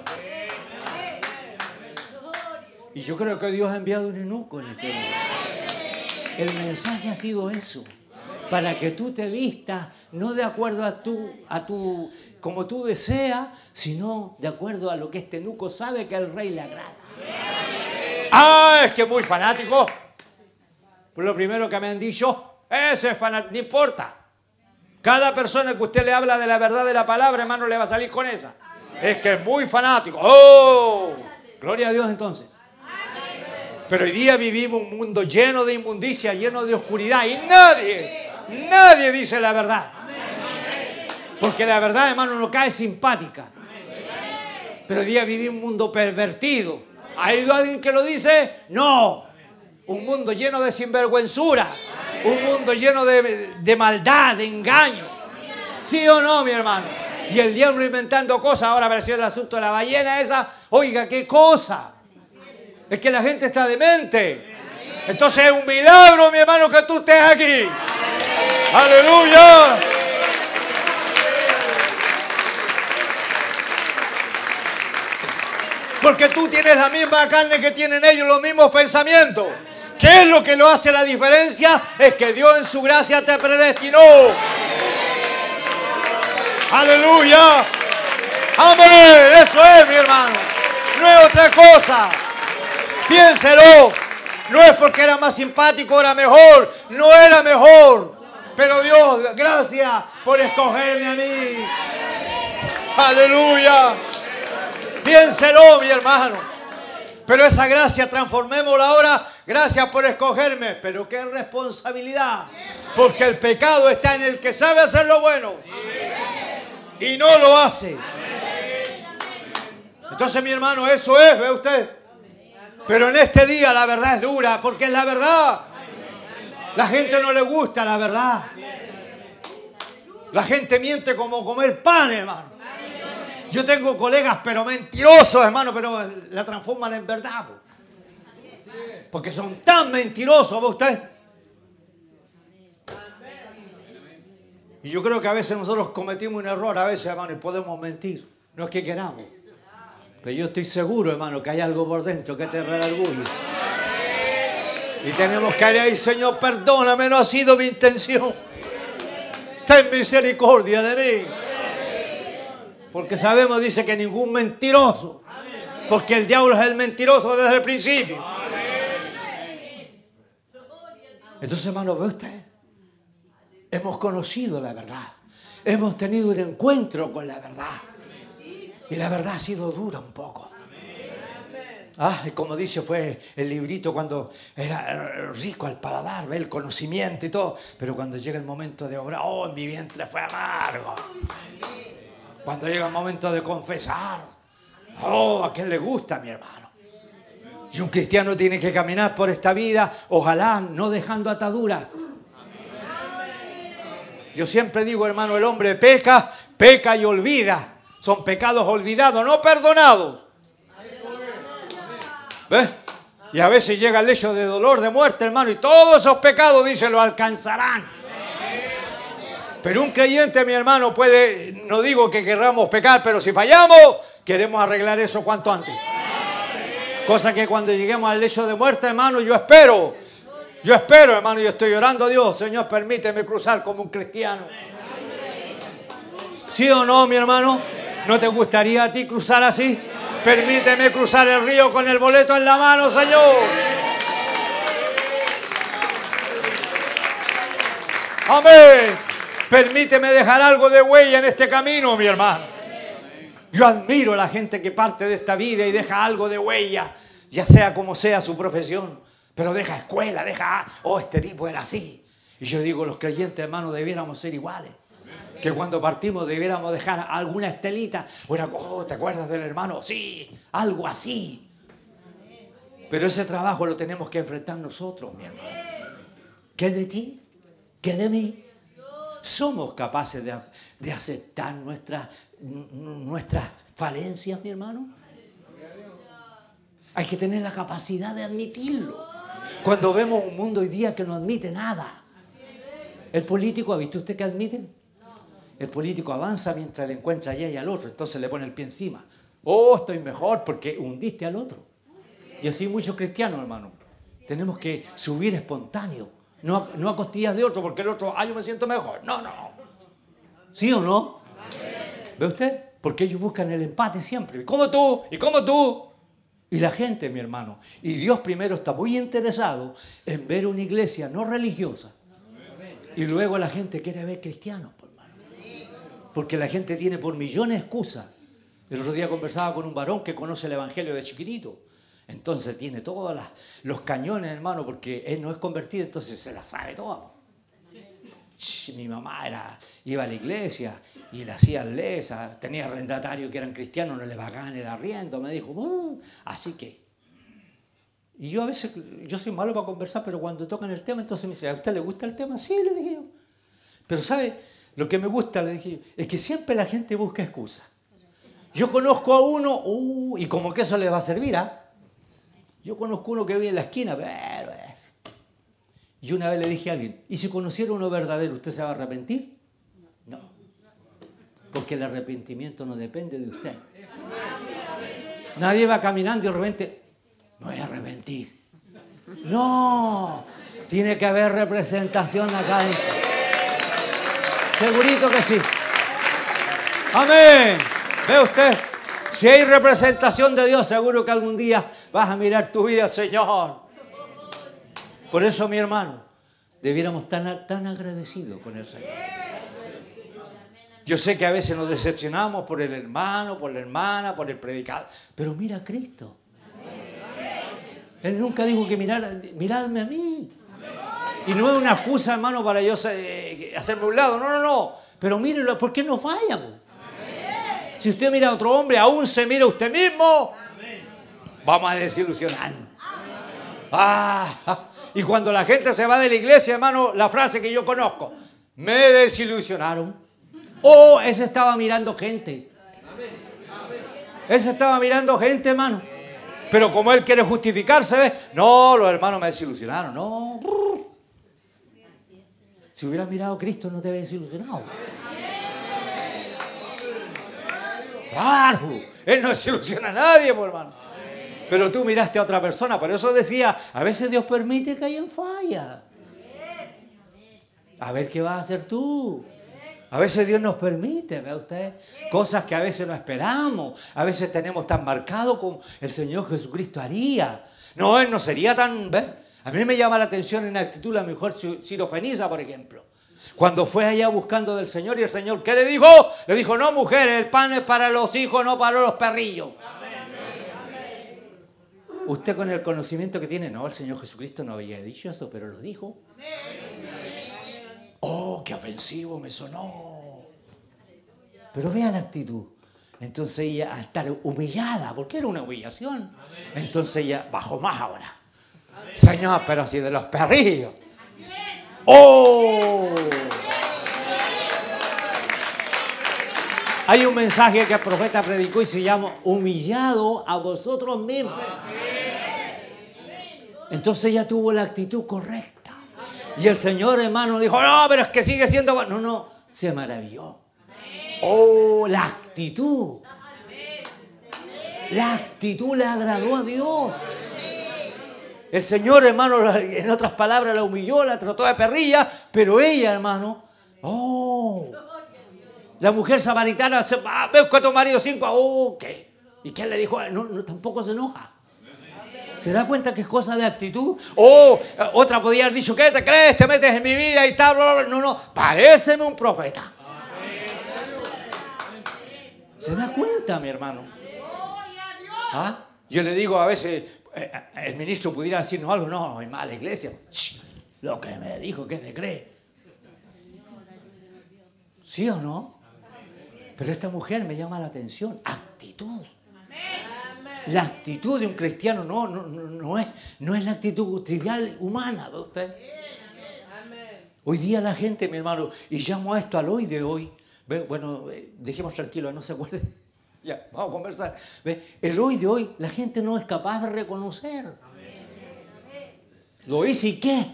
Y yo creo que Dios ha enviado un eunuco en este mundo. El mensaje ha sido eso. Para que tú te vistas, no de acuerdo a tu, a tu, como tú deseas, sino de acuerdo a lo que este eunuco sabe que al rey le agrada. Ah, es que es muy fanático. Pues lo primero que me han dicho, eso es fanático, no importa. Cada persona que usted le habla de la verdad de la palabra, hermano, le va a salir con esa. Es que es muy fanático. ¡Oh! Gloria a Dios entonces. Pero hoy día vivimos un mundo lleno de inmundicia, lleno de oscuridad y nadie, nadie dice la verdad. Porque la verdad, hermano, no cae simpática. Pero hoy día vivimos un mundo pervertido. ¿Ha ido alguien que lo dice? No. Un mundo lleno de sinvergüenzura. Un mundo lleno de, de maldad, de engaño. ¿Sí o no, mi hermano? Y el diablo inventando cosas. Ahora apareció el asunto de la ballena esa. Oiga, qué cosa. Es que la gente está demente. Entonces es un milagro, mi hermano, que tú estés aquí. ¡Aleluya! Porque tú tienes la misma carne que tienen ellos, los mismos pensamientos. ¿Qué es lo que lo hace la diferencia? Es que Dios en su gracia te predestinó. ¡Aleluya! ¡Amén! Eso es, mi hermano. No es otra cosa. Piénselo. No es porque era más simpático, era mejor. No era mejor. Pero Dios, gracias por escogerme a mí. ¡Aleluya! Piénselo, mi hermano. Pero esa gracia transformémosla ahora. Gracias por escogerme. Pero qué responsabilidad. Porque el pecado está en el que sabe hacer lo bueno y no lo hace. Entonces, mi hermano, eso es, ¿ve usted? Pero en este día la verdad es dura, porque es la verdad. La gente no le gusta la verdad. La gente miente como comer pan, hermano. Yo tengo colegas, pero mentirosos, hermano, pero la transforman en verdad. Porque son tan mentirosos, ¿ve usted? Y yo creo que a veces nosotros cometimos un error, a veces, hermano, y podemos mentir. No es que queramos. Pero yo estoy seguro, hermano, que hay algo por dentro que te redarguye. Y tenemos que ir ahí, Señor, perdóname, no ha sido mi intención. Ten misericordia de mí. Porque sabemos, dice, que ningún mentiroso. Porque el diablo es el mentiroso desde el principio. Entonces, hermano, ¿ve usted? Hemos conocido la verdad. Hemos tenido un encuentro con la verdad. Y la verdad ha sido dura un poco. Ah, y como dice, fue el librito cuando era rico al paladar, ¿ve? El conocimiento y todo. Pero cuando llega el momento de obrar, oh, mi vientre fue amargo. Cuando llega el momento de confesar, oh, ¿a quién le gusta, mi hermano? Y un cristiano tiene que caminar por esta vida, ojalá no dejando ataduras. Yo siempre digo, hermano, el hombre peca, peca y olvida. Son pecados olvidados, no perdonados. ¿Ves? Y a veces llega el lecho de dolor, de muerte, hermano, y todos esos pecados, dice, lo alcanzarán. Pero un creyente, mi hermano, puede, no digo que querramos pecar, pero si fallamos, queremos arreglar eso cuanto antes. Cosa que cuando lleguemos al lecho de muerte, hermano, yo espero, yo espero, hermano, yo estoy orando a Dios, Señor, permíteme cruzar como un cristiano. ¿Sí o no, mi hermano? ¿No te gustaría a ti cruzar así? Permíteme cruzar el río con el boleto en la mano, Señor. Amén. Permíteme dejar algo de huella en este camino, mi hermano. Yo admiro a la gente que parte de esta vida y deja algo de huella, ya sea como sea su profesión. Pero deja escuela, deja, oh, este tipo era así. Y yo digo, los creyentes, hermanos, debiéramos ser iguales. Que cuando partimos debiéramos dejar alguna estelita. Bueno, oh, ¿te acuerdas del hermano? Sí, algo así. Pero ese trabajo lo tenemos que enfrentar nosotros, mi hermano. ¿Qué de ti? ¿Qué de mí? ¿Somos capaces de, de aceptar nuestras, nuestras falencias, mi hermano? Hay que tener la capacidad de admitirlo. Cuando vemos un mundo hoy día que no admite nada. El político, ¿ha visto usted que admite? El político avanza mientras le encuentra allá y al otro. Entonces le pone el pie encima. Oh, estoy mejor porque hundiste al otro. Y así muchos cristianos, hermano. Tenemos que subir espontáneo. No a, no a costillas de otro porque el otro, ah, yo me siento mejor. No, no. ¿Sí o no? ¿Ve usted? Porque ellos buscan el empate siempre. ¿Cómo tú? ¿Y cómo tú? Y la gente, mi hermano. Y Dios primero está muy interesado en ver una iglesia no religiosa. Y luego la gente quiere ver cristianos, por hermano. Porque la gente tiene por millones de excusas. El otro día conversaba con un varón que conoce el evangelio de chiquitito. Entonces tiene todos las, los cañones, hermano, porque él no es convertido, entonces se la sabe toda. Mi mamá era, iba a la iglesia y le hacían lesa, tenía arrendatarios que eran cristianos, no le pagaban el arriendo, me dijo, uh, así que. Y yo a veces, yo soy malo para conversar, pero cuando tocan el tema, entonces me dice, ¿a usted le gusta el tema? Sí, le dije yo. Pero ¿sabe? Lo que me gusta, le dije yo, es que siempre la gente busca excusas. Yo conozco a uno, uh, y como que eso le va a servir, ¿ah? ¿eh? Yo conozco uno que vive en la esquina, pero... Y una vez le dije a alguien, ¿y si conociera uno verdadero, usted se va a arrepentir? No. Porque el arrepentimiento no depende de usted. Nadie va caminando y de repente, me voy a arrepentir. No. Tiene que haber representación acá adentro. Segurito que sí. Amén. ¿Ve usted? Si hay representación de Dios, seguro que algún día vas a mirar tu vida, Señor. Por eso, mi hermano, debiéramos estar tan agradecidos con el Señor. Yo sé que a veces nos decepcionamos por el hermano, por la hermana, por el predicador. Pero mira a Cristo. Él nunca dijo que mirara, miradme a mí. Y no es una excusa, hermano, para yo hacerme un lado. No, no, no. Pero mírenlo, ¿por qué no falla? Si usted mira a otro hombre, aún se mira a usted mismo. Vamos a desilusionar. Ah, y cuando la gente se va de la iglesia, hermano, la frase que yo conozco, me desilusionaron. Oh, ese estaba mirando gente. Ese estaba mirando gente, hermano. Pero como él quiere justificarse, ¿ves? No, los hermanos me desilusionaron. No. Si hubieras mirado a Cristo, no te había desilusionado. Claro, él no desilusiona a nadie, por hermano. Pero tú miraste a otra persona, por eso decía, a veces Dios permite que hayan fallas. A ver qué vas a hacer tú. A veces Dios nos permite, ¿ve usted? Cosas que a veces no esperamos. A veces tenemos tan marcado como el Señor Jesucristo haría. No, Él no sería tan... ¿ves? A mí me llama la atención en la actitud la mujer sirofenisa, por ejemplo. Cuando fue allá buscando del Señor y el Señor, ¿qué le dijo? Le dijo, no, mujer, el pan es para los hijos, no para los perrillos. Usted con el conocimiento que tiene, no, el Señor Jesucristo no había dicho eso, pero lo dijo. Oh, qué ofensivo me sonó. Pero vea la actitud. Entonces ella, al estar humillada, porque era una humillación, entonces ella bajó más ahora. Señor, pero si de los perrillos. ¡Oh! Hay un mensaje que el profeta predicó y se llama humillado a vosotros mismos. Entonces ella tuvo la actitud correcta. Y el Señor, hermano, dijo, no, pero es que sigue siendo... No, no, se maravilló. ¡Oh, la actitud! La actitud le agradó a Dios. El Señor, hermano, en otras palabras, la humilló, la trató de perrilla, pero ella, hermano, oh, la mujer samaritana, ah, ¿ves que tu marido cinco? Oh, ¿qué? ¿Y qué le dijo? No, no, tampoco se enoja. ¿Se da cuenta que es cosa de actitud? Oh, otra podía haber dicho, ¿qué te crees? Te metes en mi vida y tal, bla, bla. No, no, paréceme un profeta. ¿Se da cuenta, mi hermano? ¿Ah? Yo le digo a veces, el ministro pudiera decirnos algo, no, es mala iglesia. Shh, lo que me dijo, ¿qué se cree? ¿Sí o no? Pero esta mujer me llama la atención. Actitud. La actitud de un cristiano no, no, no, no, es, no es la actitud trivial humana, ¿ve usted? Hoy día la gente, mi hermano, y llamo a esto al hoy de hoy. ¿Ve? Bueno, dejemos tranquilo, no se acuerden. Ya, vamos a conversar. ¿Ve? El hoy de hoy, la gente no es capaz de reconocer. Lo hice y qué.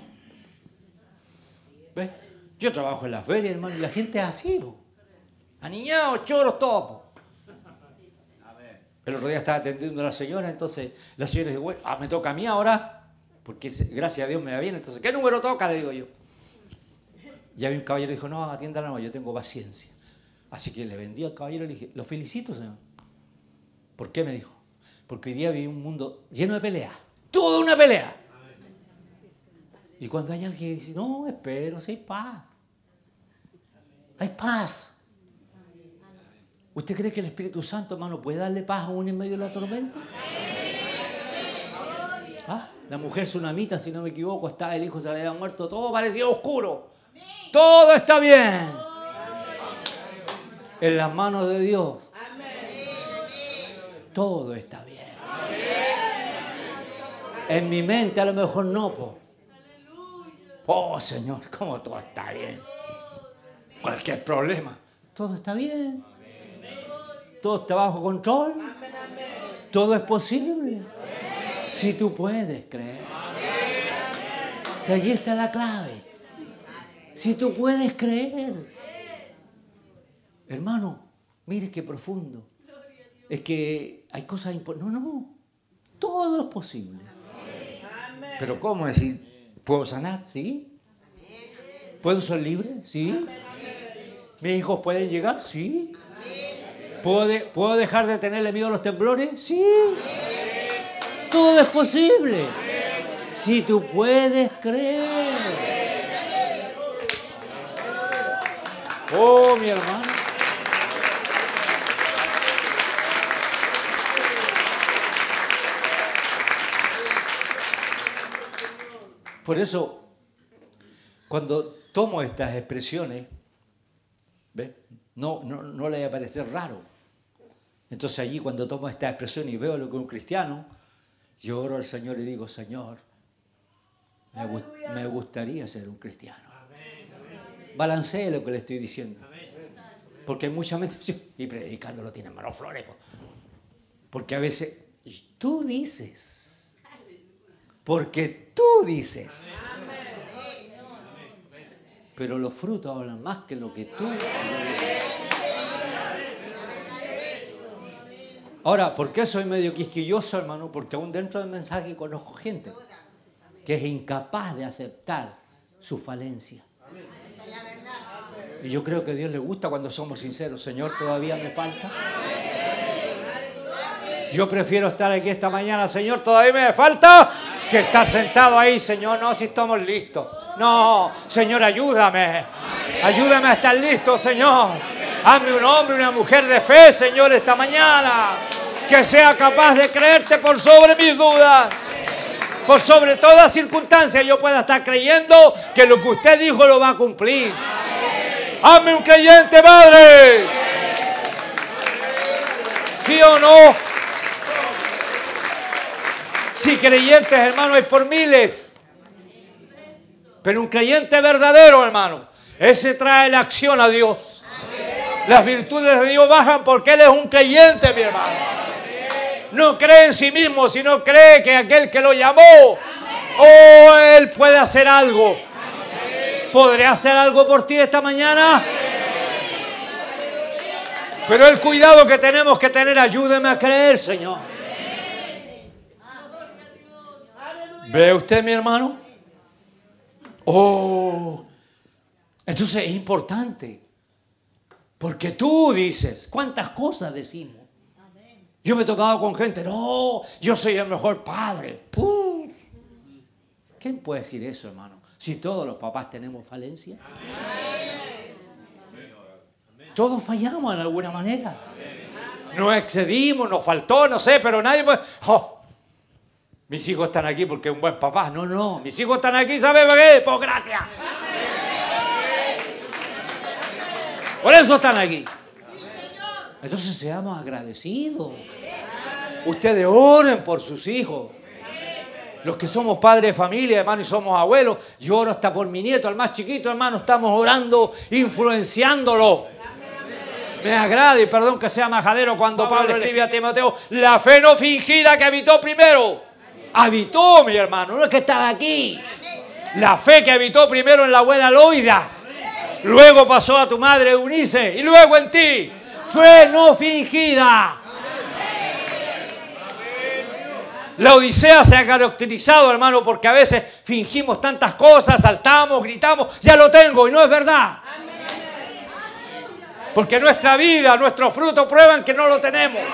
¿Ve? Yo trabajo en las ferias, hermano, y la gente es así, po. Aniñados, choros, todo, po. El otro día estaba atendiendo a la señora, entonces la señora dice, bueno, ah, me toca a mí ahora, porque gracias a Dios me va bien, entonces, ¿qué número toca? Le digo yo. Y había un caballero que dijo, no, atiéndala, no, yo tengo paciencia. Así que le vendí al caballero y le dije, lo felicito, señor. ¿Por qué? Me dijo. Porque hoy día vive un mundo lleno de peleas. Toda una pelea. Y cuando hay alguien que dice, no, espero, si hay paz. Hay paz. ¿Usted cree que el Espíritu Santo, hermano, puede darle paz aún en medio de la tormenta? ¿Ah? La mujer tsunamita, si no me equivoco, está, el hijo se le había muerto, todo parecía oscuro. Todo está bien. En las manos de Dios. Todo está bien. En mi mente a lo mejor no, po. Oh, Señor, cómo todo está bien. Cualquier problema, todo está bien. Todo está bajo control. Todo es posible. Si tú puedes creer. Si allí está la clave. Si tú puedes creer. Hermano, mire qué profundo. Es que hay cosas importantes. No, no. Todo es posible. Pero ¿cómo decir? ¿Puedo sanar? Sí. ¿Puedo ser libre? Sí. ¿Mis hijos pueden llegar? Sí. ¿Puedo, de, ¿Puedo dejar de tenerle miedo a los temblores? Sí. Todo es posible. Si tú puedes creer. Oh, mi hermano. Por eso, cuando tomo estas expresiones, ¿ves? No, no, no le va a parecer raro. Entonces allí cuando tomo esta expresión y veo lo que es un cristiano, yo oro al Señor y digo, Señor, me, gust me gustaría ser un cristiano. Balancee lo que le estoy diciendo. Porque hay mucha gente, y predicando lo tiene en manos flores. Porque a veces, tú dices, porque tú dices. Pero los frutos hablan más que lo que tú. Ahora, ¿por qué soy medio quisquilloso, hermano? Porque aún dentro del mensaje conozco gente que es incapaz de aceptar su falencia. Y yo creo que a Dios le gusta cuando somos sinceros. Señor, todavía me falta. Yo prefiero estar aquí esta mañana, Señor, todavía me falta, que estar sentado ahí, Señor, no, si estamos listos. No, Señor, ayúdame. Ayúdame a estar listo, Señor. Hazme un hombre, una mujer de fe, Señor, esta mañana. Que sea capaz de creerte por sobre mis dudas. Por sobre toda circunstancia yo pueda estar creyendo que lo que usted dijo lo va a cumplir. Hazme un creyente, Padre. ¿Sí o no? Si creyentes, hermano, hay por miles. Pero un creyente verdadero, hermano, ese trae la acción a Dios. Las virtudes de Dios bajan porque Él es un creyente, mi hermano. No cree en sí mismo, sino cree que aquel que lo llamó, oh, Él puede hacer algo. ¿Podré hacer algo por ti esta mañana? Pero el cuidado que tenemos que tener, ayúdeme a creer, Señor. ¿Ve usted, mi hermano? Oh, entonces es importante. Porque tú dices, ¿cuántas cosas decimos? Yo me he tocado con gente, no, yo soy el mejor padre. Uh, ¿Quién puede decir eso, hermano? Si todos los papás tenemos falencia. Todos fallamos en alguna manera. Nos excedimos, nos faltó, no sé, pero nadie puede... Oh, Mis hijos están aquí porque es un buen papá. No, no. Mis hijos están aquí, ¿sabe por qué? Por gracia. Por eso están aquí. Entonces seamos agradecidos. Ustedes oren por sus hijos. Los que somos padres de familia, hermano, y somos abuelos, yo oro hasta por mi nieto, el más chiquito, hermano, estamos orando, influenciándolo. Me agrada, y perdón que sea majadero, cuando Pablo escribe a Timoteo, la fe no fingida que habitó primero. Habitó, mi hermano, no es que estaba aquí. La fe que habitó primero en la abuela Loida, luego pasó a tu madre Eunice, y luego en ti. Fe no fingida. La Odisea se ha caracterizado, hermano, porque a veces fingimos tantas cosas, saltamos, gritamos, ya lo tengo, y no es verdad. Porque nuestra vida, nuestros frutos prueban que no lo tenemos.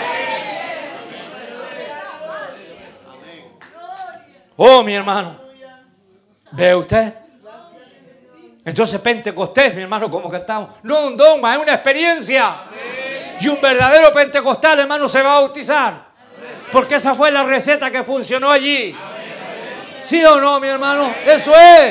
Oh, mi hermano, ¿ve usted? Entonces Pentecostés, mi hermano, como cantamos, no un dogma, es una experiencia. Y un verdadero pentecostal, hermano, se va a bautizar. Porque esa fue la receta que funcionó allí. ¿Sí o no, mi hermano? Eso es.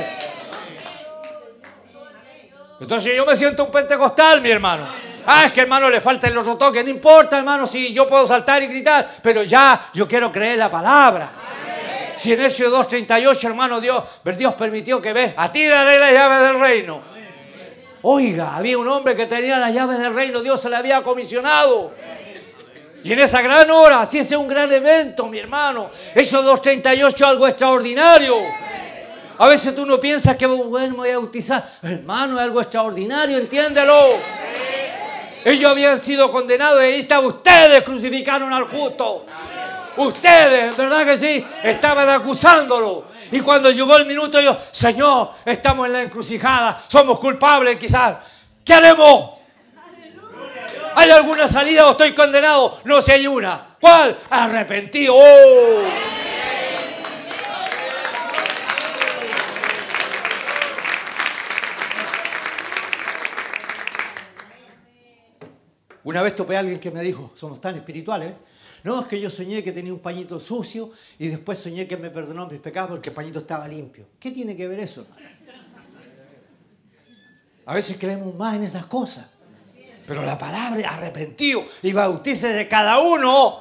Entonces yo me siento un pentecostal, mi hermano. Ah, es que, hermano, le falta el otro toque. No importa, hermano, si yo puedo saltar y gritar. Pero ya, yo quiero creer la palabra. Si en Hechos dos treinta y ocho, hermano, Dios, Dios permitió que ve, a ti daré las llaves del reino. Oiga, había un hombre que tenía las llaves del reino. Dios se le había comisionado. Y en esa gran hora, si ese es un gran evento, mi hermano, Hechos dos treinta y ocho, algo extraordinario. A veces tú no piensas que, bueno, me voy a bautizar. Hermano, es algo extraordinario, entiéndelo. Ellos habían sido condenados y ahí estaban ustedes, crucificaron al justo. Ustedes, ¿verdad que sí? Estaban acusándolo. Y cuando llegó el minuto, ellos, Señor, estamos en la encrucijada, somos culpables quizás. ¿Qué haremos? ¿Hay alguna salida o estoy condenado? No, si hay una. ¿Cuál? Arrepentido. ¡Oh! Una vez topé a alguien que me dijo, somos tan espirituales, ¿eh? No, es que yo soñé que tenía un pañito sucio y después soñé que me perdonó mis pecados porque el pañito estaba limpio. ¿Qué tiene que ver eso, hermano? A veces creemos más en esas cosas. Pero la palabra es arrepentido y bautice de cada uno.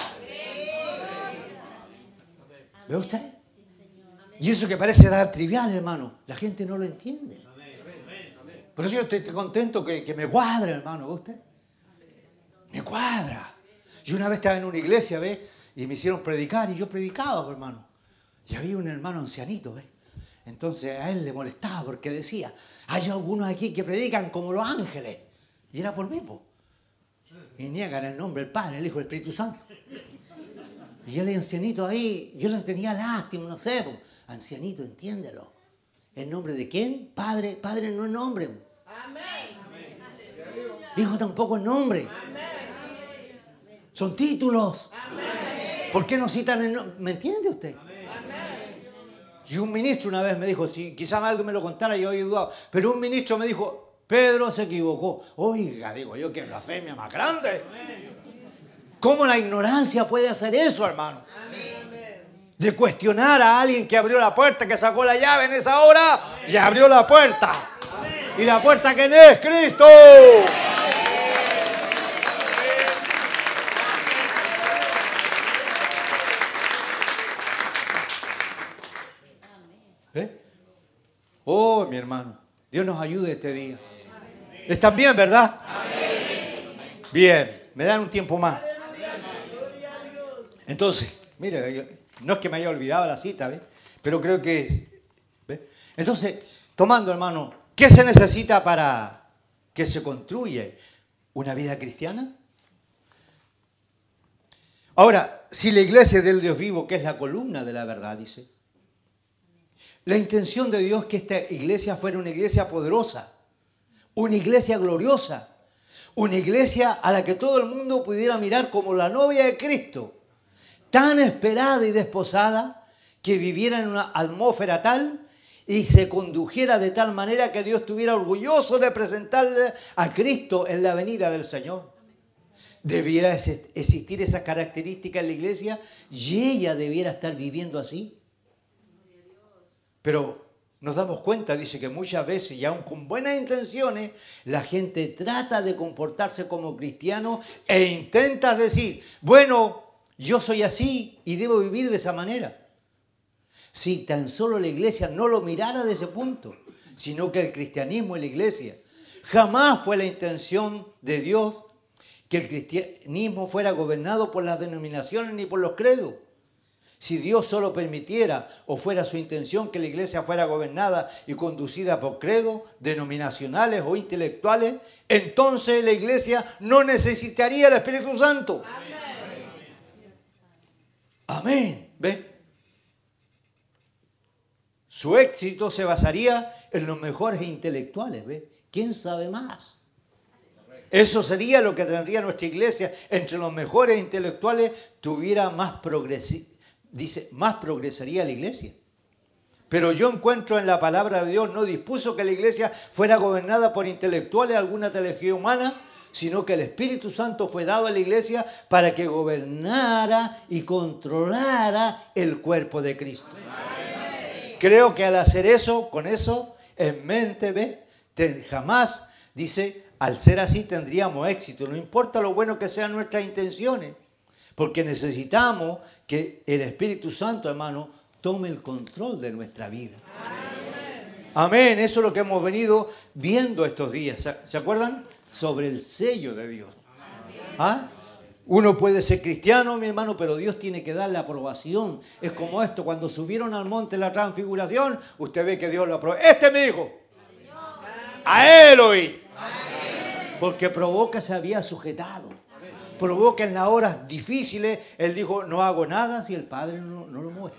¿Ve usted? Y eso que parece dar trivial, hermano, la gente no lo entiende. Por eso yo estoy contento que, que me cuadra, hermano, ¿ve usted? Me cuadra. Yo una vez estaba en una iglesia, ¿ves? Y me hicieron predicar y yo predicaba, hermano. Y había un hermano ancianito, ¿ves? Entonces a él le molestaba porque decía, hay algunos aquí que predican como los ángeles. Y era por mí, po. Y niegan el nombre del Padre, el Hijo, el Espíritu Santo. Y el ancianito ahí, yo le tenía lástima, no sé, po. Ancianito, entiéndelo. ¿El nombre de quién? Padre, Padre no es nombre. Amén. Hijo tampoco es nombre. Amén. Son títulos. Amén. ¿Por qué no citan el nombre? ¿Me entiende usted? Amén. Y un ministro una vez me dijo, si quizás algo me lo contara yo había dudado, pero un ministro me dijo, Pedro se equivocó. Oiga, digo yo, qué blasfemia más grande. ¿Cómo la ignorancia puede hacer eso, hermano? De cuestionar a alguien que abrió la puerta, que sacó la llave en esa hora y abrió la puerta. ¿Y la puerta quién es? ¡Cristo! ¿Eh? Oh, mi hermano, Dios nos ayude este día. ¿Están bien, verdad? Bien, me dan un tiempo más. Entonces, mire, yo, no es que me haya olvidado la cita, ¿ves? Pero creo que... ¿ves? Entonces, tomando, hermano, ¿qué se necesita para que se construya una vida cristiana? Ahora, si la iglesia del Dios vivo, que es la columna de la verdad, dice, la intención de Dios es que esta iglesia fuera una iglesia poderosa, una iglesia gloriosa, una iglesia a la que todo el mundo pudiera mirar como la novia de Cristo, tan esperada y desposada, que viviera en una atmósfera tal y se condujera de tal manera que Dios estuviera orgulloso de presentarle a Cristo en la venida del Señor. debiera existir esa característica en la iglesia y ella debiera estar viviendo así. Pero nos damos cuenta, dice que muchas veces, y aun con buenas intenciones, la gente trata de comportarse como cristiano e intenta decir, bueno, yo soy así y debo vivir de esa manera. Si tan solo la iglesia no lo mirara de ese punto, sino que el cristianismo y la iglesia, jamás fue la intención de Dios que el cristianismo fuera gobernado por las denominaciones ni por los credos. Si Dios solo permitiera o fuera su intención que la iglesia fuera gobernada y conducida por credos denominacionales o intelectuales, entonces la iglesia no necesitaría el Espíritu Santo. Amén. Amén. ¿Ve? Su éxito se basaría en los mejores intelectuales. ¿Ve? ¿Quién sabe más? Eso sería lo que tendría nuestra iglesia. Entre los mejores intelectuales tuviera más progresividad. Dice, más progresaría la iglesia. Pero yo encuentro en la palabra de Dios, no dispuso que la iglesia fuera gobernada por intelectuales, alguna teología humana, sino que el Espíritu Santo fue dado a la iglesia para que gobernara y controlara el cuerpo de Cristo. Amén. Creo que al hacer eso, con eso en mente, ¿ve? Jamás, dice, al ser así tendríamos éxito. No importa lo bueno que sean nuestras intenciones. Porque necesitamos que el Espíritu Santo, hermano, tome el control de nuestra vida. Amén. Amén. Eso es lo que hemos venido viendo estos días. ¿Se acuerdan? Sobre el sello de Dios. ¿Ah? Uno puede ser cristiano, mi hermano, pero Dios tiene que dar la aprobación. Es como esto, cuando subieron al monte de la transfiguración, usted ve que Dios lo aprobó. Este es mi hijo. A él oí. Porque probó que se había sujetado. Probó que en las horas difíciles él dijo, no hago nada si el Padre no, no lo muestra.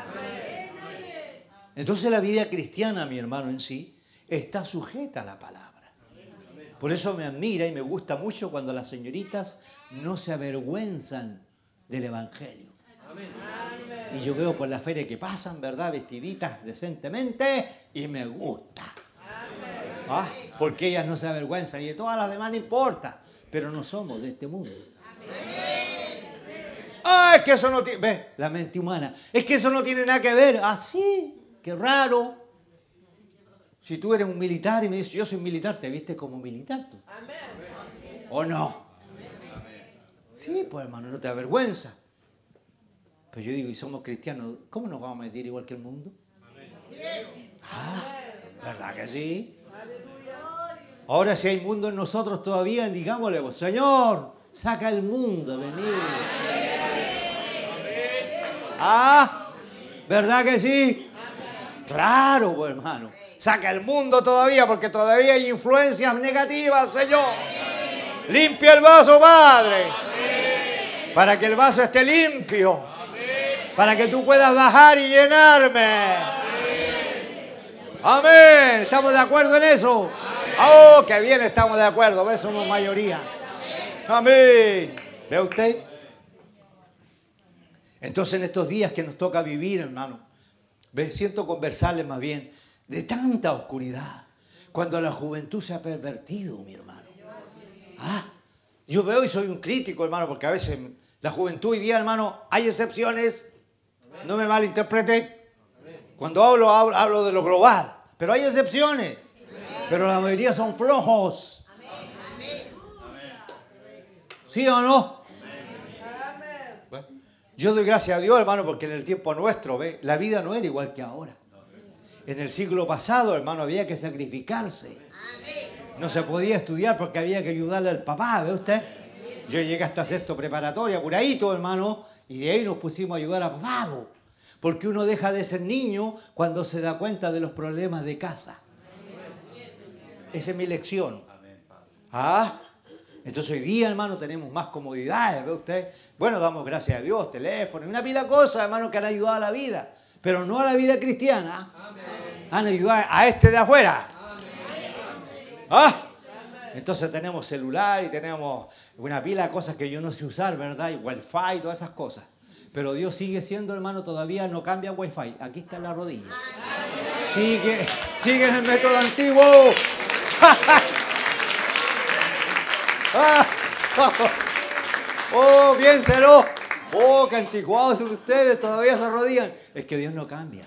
Entonces la vida cristiana, mi hermano, en sí, está sujeta a la palabra. Por eso me admira y me gusta mucho cuando las señoritas no se avergüenzan del Evangelio. Y yo veo por la feria que pasan, ¿verdad? Vestiditas decentemente y me gusta. ¿Ah? Porque ellas no se avergüenzan y de todas las demás no importa. Pero no somos de este mundo. Ah, es que eso no tiene... Ve, la mente humana. Es que eso no tiene nada que ver. Ah, sí, qué raro. Si tú eres un militar y me dices, yo soy militar, ¿te viste como militar tú? ¿O no? Sí, pues hermano, no te avergüenza. Pero yo digo, y somos cristianos, ¿cómo nos vamos a meter igual que el mundo? Ah, ¿verdad que sí? Ahora si hay mundo en nosotros todavía, digámosle, Señor, saca el mundo de mí. Ah, ¿verdad que sí? Claro, pues, hermano. Saca el mundo todavía porque todavía hay influencias negativas, Señor. Limpia el vaso, Padre. Para que el vaso esté limpio. Para que tú puedas bajar y llenarme. Amén. ¿Estamos de acuerdo en eso? Oh, qué bien, estamos de acuerdo, ¿ves? Somos mayoría. Amén. ¿Ve usted? Entonces en estos días que nos toca vivir, hermano, ¿ve? Siento conversarles más bien de tanta oscuridad. Cuando la juventud se ha pervertido, mi hermano. Ah, yo veo y soy un crítico, hermano, porque a veces la juventud hoy día, hermano, hay excepciones. No me malinterprete. Cuando hablo, hablo, hablo de lo global. Pero hay excepciones. Pero la mayoría son flojos. ¿Sí o no? Bueno, yo doy gracias a Dios, hermano, porque en el tiempo nuestro, ¿ve? La vida no era igual que ahora. En el siglo pasado, hermano, había que sacrificarse. No se podía estudiar porque había que ayudarle al papá, ¿ve usted? Yo llegué hasta sexto preparatoria, por ahí todo, hermano, y de ahí nos pusimos a ayudar a papá. Porque uno deja de ser niño cuando se da cuenta de los problemas de casa. Esa es mi lección. Ah, entonces hoy día, hermano, tenemos más comodidades, ¿ve usted? Bueno, damos gracias a Dios, teléfono, una pila de cosas, hermano, que han ayudado a la vida, pero no a la vida cristiana. Amén. Han ayudado a este de afuera. Amén. Ah, entonces tenemos celular y tenemos una pila de cosas que yo no sé usar, ¿verdad? Y wifi y todas esas cosas. Pero Dios sigue siendo, hermano, todavía no cambia wifi. Aquí está en la rodilla. Sigue, sigue en el método antiguo. Oh, piénselo. Oh, qué anticuados son ustedes, todavía se arrodillan. Es que Dios no cambia.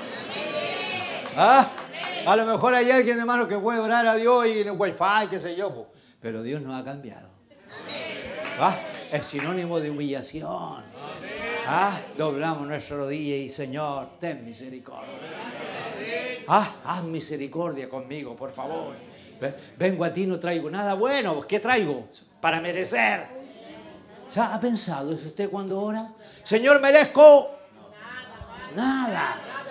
¿Ah? A lo mejor hay alguien, hermano, que puede orar a Dios y en el wifi, qué sé yo. Pero Dios no ha cambiado. ¿Ah? Es sinónimo de humillación. ¿Ah? Doblamos nuestra rodilla y Señor, ten misericordia. Ah, haz misericordia conmigo, por favor. Vengo a ti, no traigo nada bueno. ¿Qué traigo? Para merecer. ¿Ya ha pensado eso usted cuando ora? Señor, merezco nada.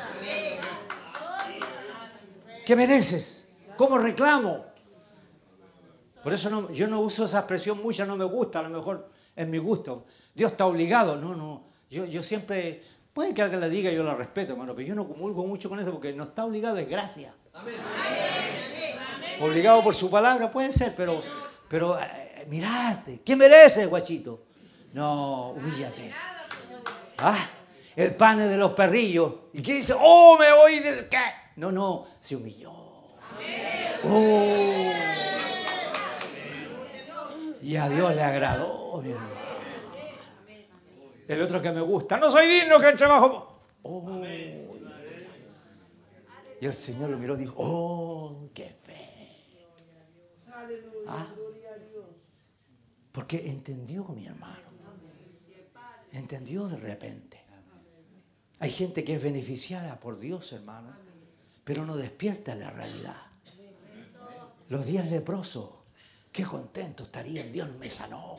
¿Qué mereces? ¿Cómo reclamo? Por eso no, yo no uso esa expresión mucha, no me gusta, a lo mejor es mi gusto. Dios está obligado. No, no. Yo, yo siempre, puede que alguien la diga, yo la respeto, hermano, pero yo no comulgo mucho con eso porque no está obligado, es gracia. Amén. Obligado por su palabra, puede ser, pero, pero eh, mirarte. ¿Qué mereces, guachito? No, humíllate. Ah, el pan es de los perrillos. ¿Y qué dice? Oh, me voy del qué. No, no, se humilló. Oh. Y a Dios le agradó, mi hermano. El otro que me gusta, no soy digno que entre bajo. Oh. Y el Señor lo miró y dijo, oh, qué fe. ¿Ah? Porque entendió, mi hermano. Entendió de repente. Hay gente que es beneficiada por Dios, hermano, pero no despierta la realidad. Los diez leprosos, qué contento estarían, Dios me sanó.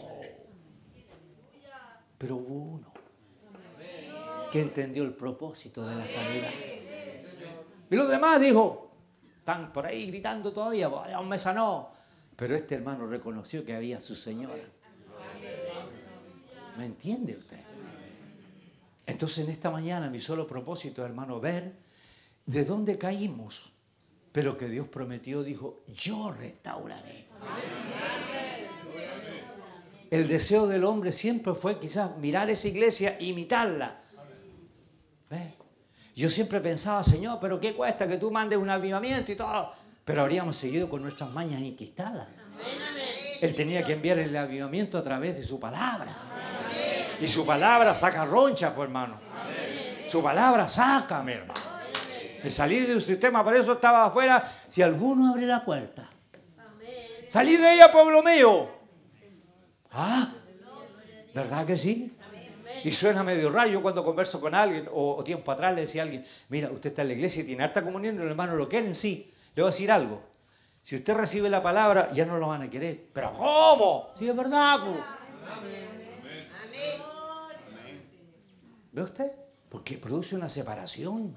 Pero hubo uno que entendió el propósito de la sanidad. Y los demás dijo, están por ahí gritando todavía, Dios me sanó. Pero este hermano reconoció que había su señora. ¿Me entiende usted? Entonces en esta mañana mi solo propósito, hermano, ver de dónde caímos. Pero que Dios prometió, dijo, yo restauraré. El deseo del hombre siempre fue quizás mirar esa iglesia e imitarla. ¿Ves? Yo siempre pensaba, Señor, pero ¿qué cuesta que tú mandes un avivamiento y todo? Pero habríamos seguido con nuestras mañas inquistadas. Él tenía que enviar el avivamiento a través de su palabra. Y su palabra saca roncha, pues, hermano. Su palabra saca, mi hermano. El salir de un sistema, por eso estaba afuera. Si alguno abre la puerta, salir de ella, pueblo mío. Ah, ¿verdad que sí? Y suena medio rayo cuando converso con alguien, o, o tiempo atrás le decía a alguien, mira, usted está en la iglesia y tiene harta comunión y los hermanos lo quieren, sí. Le voy a decir algo. Si usted recibe la palabra, ya no lo van a querer. ¿Pero cómo? Sí, es verdad, pues. ¿Ve usted? Porque produce una separación.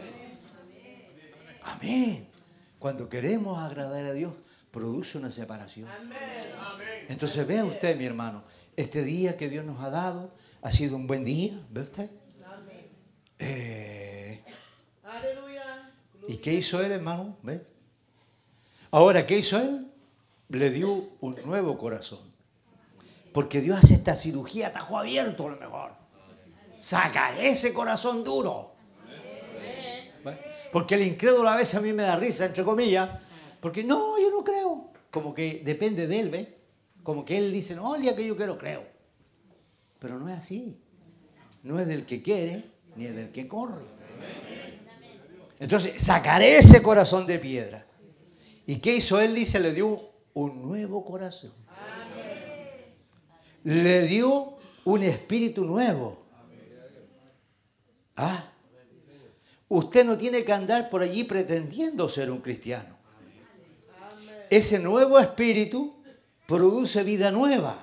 Amén. Cuando queremos agradar a Dios, produce una separación. Entonces vea usted, mi hermano, este día que Dios nos ha dado ha sido un buen día. ¿Ve usted? Eh, ¿Y qué hizo él, hermano? ¿Ve? Ahora, ¿qué hizo él? Le dio un nuevo corazón. Porque Dios hace esta cirugía a tajo abierto, a lo mejor. Sacaré ese corazón duro. ¿Ve? Porque el incrédulo a veces a mí me da risa, entre comillas. Porque no, yo no creo. Como que depende de él, ¿ve? Como que él dice, no, el día que yo quiero, creo. Pero no es así. No es del que quiere, ni es del que corre. Entonces, sacaré ese corazón de piedra. ¿Y qué hizo él? Dice, le dio un nuevo corazón. Le dio un espíritu nuevo. Ah, usted no tiene que andar por allí pretendiendo ser un cristiano. Ese nuevo espíritu produce vida nueva.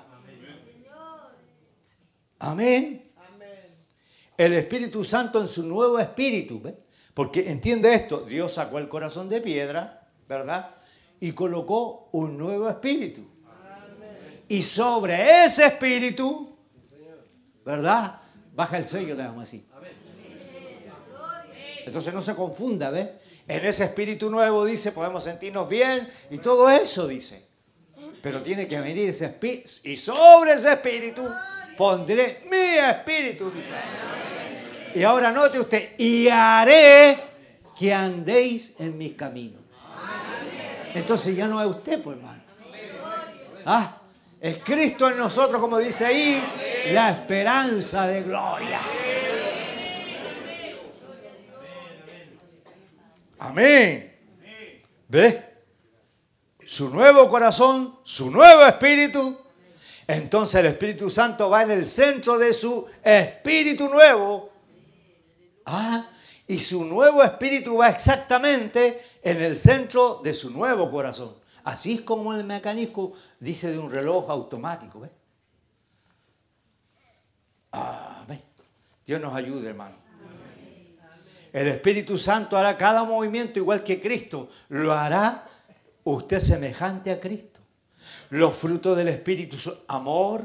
Amén. El Espíritu Santo en su nuevo espíritu, ¿ve? Porque entiende esto, Dios sacó el corazón de piedra, ¿verdad? Y colocó un nuevo espíritu. Y sobre ese espíritu, ¿verdad? Baja el sello, le damos así. Entonces no se confunda, ¿ves? En ese espíritu nuevo, dice, podemos sentirnos bien y todo eso, dice. Pero tiene que venir ese espíritu. Y sobre ese espíritu pondré mi espíritu, dice. Y ahora note usted, y haré que andéis en mis caminos. Entonces ya no es usted, pues, hermano. Ah, Es Cristo en nosotros, como dice ahí, la esperanza de gloria. Amén. ¿Ves? Su nuevo corazón, su nuevo espíritu. Entonces el Espíritu Santo va en el centro de su espíritu nuevo. Ah, y su nuevo espíritu va exactamente en el centro de su nuevo corazón. Así es como el mecanismo dice de un reloj automático. ¿Ves? Ah, ¿ves? Dios nos ayude, hermano. El Espíritu Santo hará cada movimiento igual que Cristo. Lo hará usted semejante a Cristo. Los frutos del Espíritu son amor,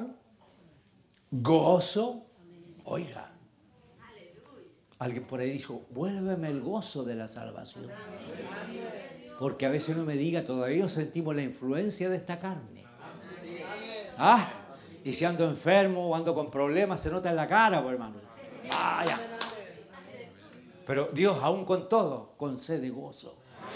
gozo. Oiga, alguien por ahí dijo, vuélveme el gozo de la salvación. Porque a veces uno me diga, todavía sentimos la influencia de esta carne. Ah, y si ando enfermo o ando con problemas, se nota en la cara, pues, hermano. Vaya. Pero Dios, aún con todo, concede gozo.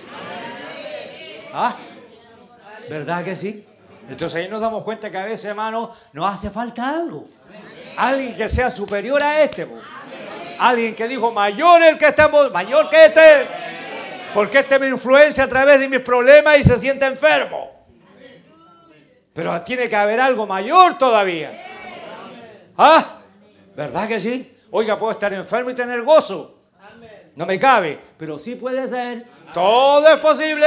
Ah, ¿verdad que sí? Entonces ahí nos damos cuenta que a veces, hermano, nos hace falta algo. Alguien que sea superior a este. Po. Alguien que dijo, mayor el que estamos, mayor que este. Porque este me influencia a través de mis problemas y se siente enfermo. Pero tiene que haber algo mayor todavía. Ah, ¿verdad que sí? Oiga, puedo estar enfermo y tener gozo. No me cabe, pero sí puede ser. Todo es posible.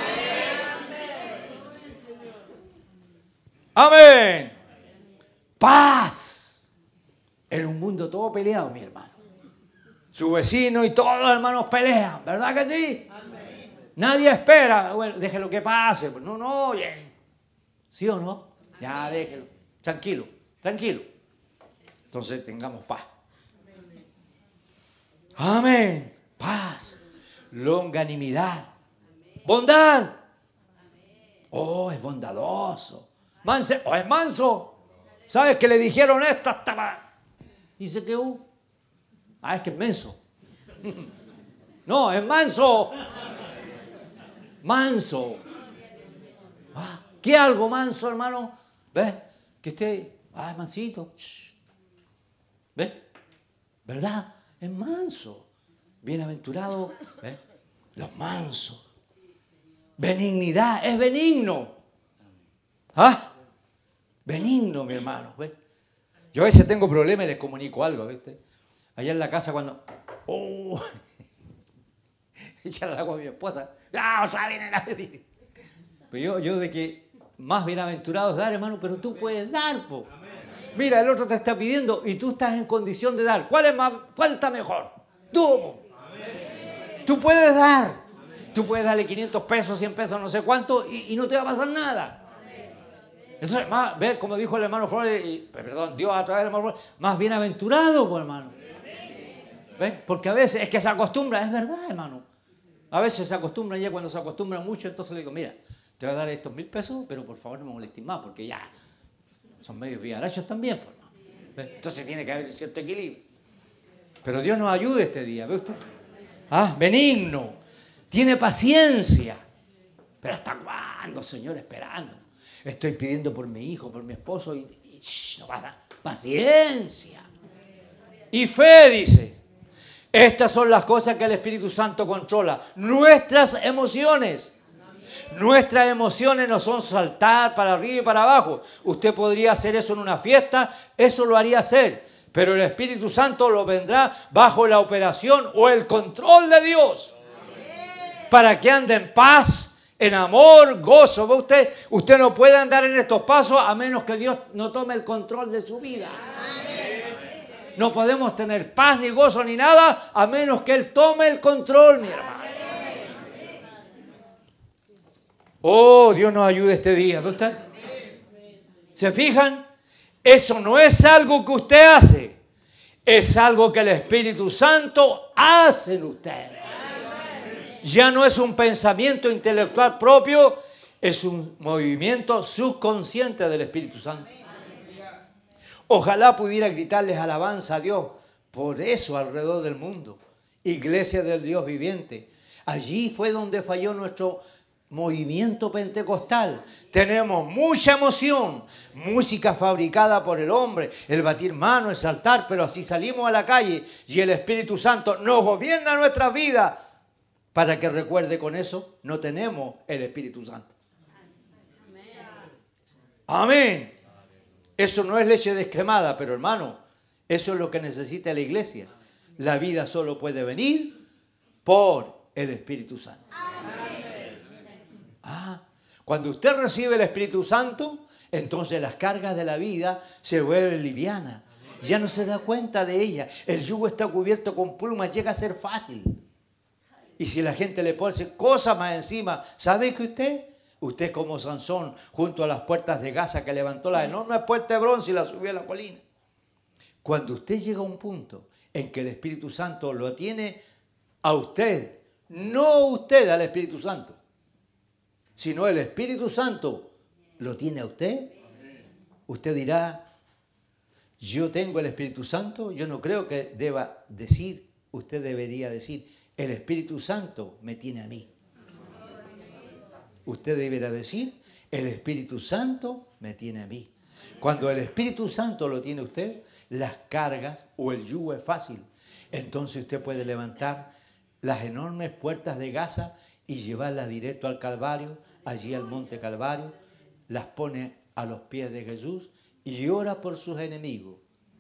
Amén. Paz. En un mundo todo peleado, mi hermano. Su vecino y todos los hermanos pelean, ¿verdad que sí? Nadie espera. Bueno, déjelo que pase. No, no, oye. ¿Sí o no? Ya, déjelo. Tranquilo, tranquilo. Entonces tengamos paz. Amén. Paz. Longanimidad. Bondad. Oh, es bondadoso. Manse, oh, es manso. ¿Sabes que le dijeron esto hasta para... Dice que uh. Ah, es que es menso. No, es manso. Manso. Ah, ¿qué algo manso, hermano? ¿Ves? Que esté... Ah, es mansito. Shh. ¿Ves? ¿Verdad? Es manso. Bienaventurado, ¿ves? Los mansos. Benignidad, es benigno. ¿Ah? Benigno, mi hermano. ¿Ves? Yo a veces tengo problemas y les comunico algo, ¿viste? Allá en la casa cuando... ¡Oh! Echar el agua a mi esposa. ¡Ah, otra viene la... Pero yo, yo de que más bienaventurado es dar, hermano, pero tú puedes dar, po. Mira, el otro te está pidiendo y tú estás en condición de dar. ¿Cuál es más? ¿Cuál está mejor? Tú, po. Tú puedes dar. Tú puedes darle quinientos pesos, cien pesos, no sé cuánto, y, y no te va a pasar nada. Entonces, más, ver como dijo el hermano Flores, y, perdón, Dios a través del hermano Flores, más bienaventurado, pues, hermano. ¿Ves? Porque a veces es que se acostumbra, es verdad, hermano. A veces se acostumbra, ya cuando se acostumbra mucho, entonces le digo, mira, te voy a dar estos mil pesos, pero por favor no me molestes más, porque ya son medios villarachos también, pues, ¿no? ¿Ves? Entonces tiene que haber cierto equilibrio. Pero Dios nos ayude este día, ¿ve usted? Ah, benigno, tiene paciencia. Pero ¿hasta cuándo, Señor, esperando? Estoy pidiendo por mi hijo, por mi esposo, y, y shh, no va a dar paciencia. Y fe, dice. Estas son las cosas que el Espíritu Santo controla. Nuestras emociones. Nuestras emociones no son saltar para arriba y para abajo. Usted podría hacer eso en una fiesta, eso lo haría hacer. Pero el Espíritu Santo lo vendrá bajo la operación o el control de Dios. Para que ande en paz, en amor, gozo. ¿Ve usted? Usted no puede andar en estos pasos a menos que Dios no tome el control de su vida. No podemos tener paz, ni gozo, ni nada, a menos que Él tome el control, mi hermano. Oh, Dios nos ayude este día. ¿Ve usted? ¿Se fijan? Eso no es algo que usted hace. Es algo que el Espíritu Santo hace en usted. Ya no es un pensamiento intelectual propio, es un movimiento subconsciente del Espíritu Santo. Ojalá pudiera gritarles alabanza a Dios por eso alrededor del mundo. Iglesia del Dios viviente. Allí fue donde falló nuestro movimiento pentecostal. Tenemos mucha emoción, música fabricada por el hombre, el batir manos, el saltar, pero así salimos a la calle y el Espíritu Santo nos gobierna nuestras vidas. Para que recuerde con eso, no tenemos el Espíritu Santo. Amén. Eso no es leche descremada, pero hermano, eso es lo que necesita la iglesia. La vida solo puede venir por el Espíritu Santo. Ah, cuando usted recibe el Espíritu Santo, entonces las cargas de la vida se vuelven livianas. Ya no se da cuenta de ellas. El yugo está cubierto con plumas, llega a ser fácil. Y si la gente le pone cosas más encima, ¿sabe que usted? Usted como Sansón, junto a las puertas de Gaza, que levantó las enormes puertas de bronce y las subió a la colina. Cuando usted llega a un punto en que el Espíritu Santo lo tiene a usted, no usted al Espíritu Santo, sino el Espíritu Santo lo tiene a usted, usted dirá, yo tengo el Espíritu Santo, yo no creo que deba decir, usted debería decir, el Espíritu Santo me tiene a mí. Usted deberá decir, el Espíritu Santo me tiene a mí. Cuando el Espíritu Santo lo tiene usted, las cargas o el yugo es fácil. Entonces usted puede levantar las enormes puertas de Gaza y llevarlas directo al Calvario, allí al monte Calvario, las pone a los pies de Jesús y ora por sus enemigos.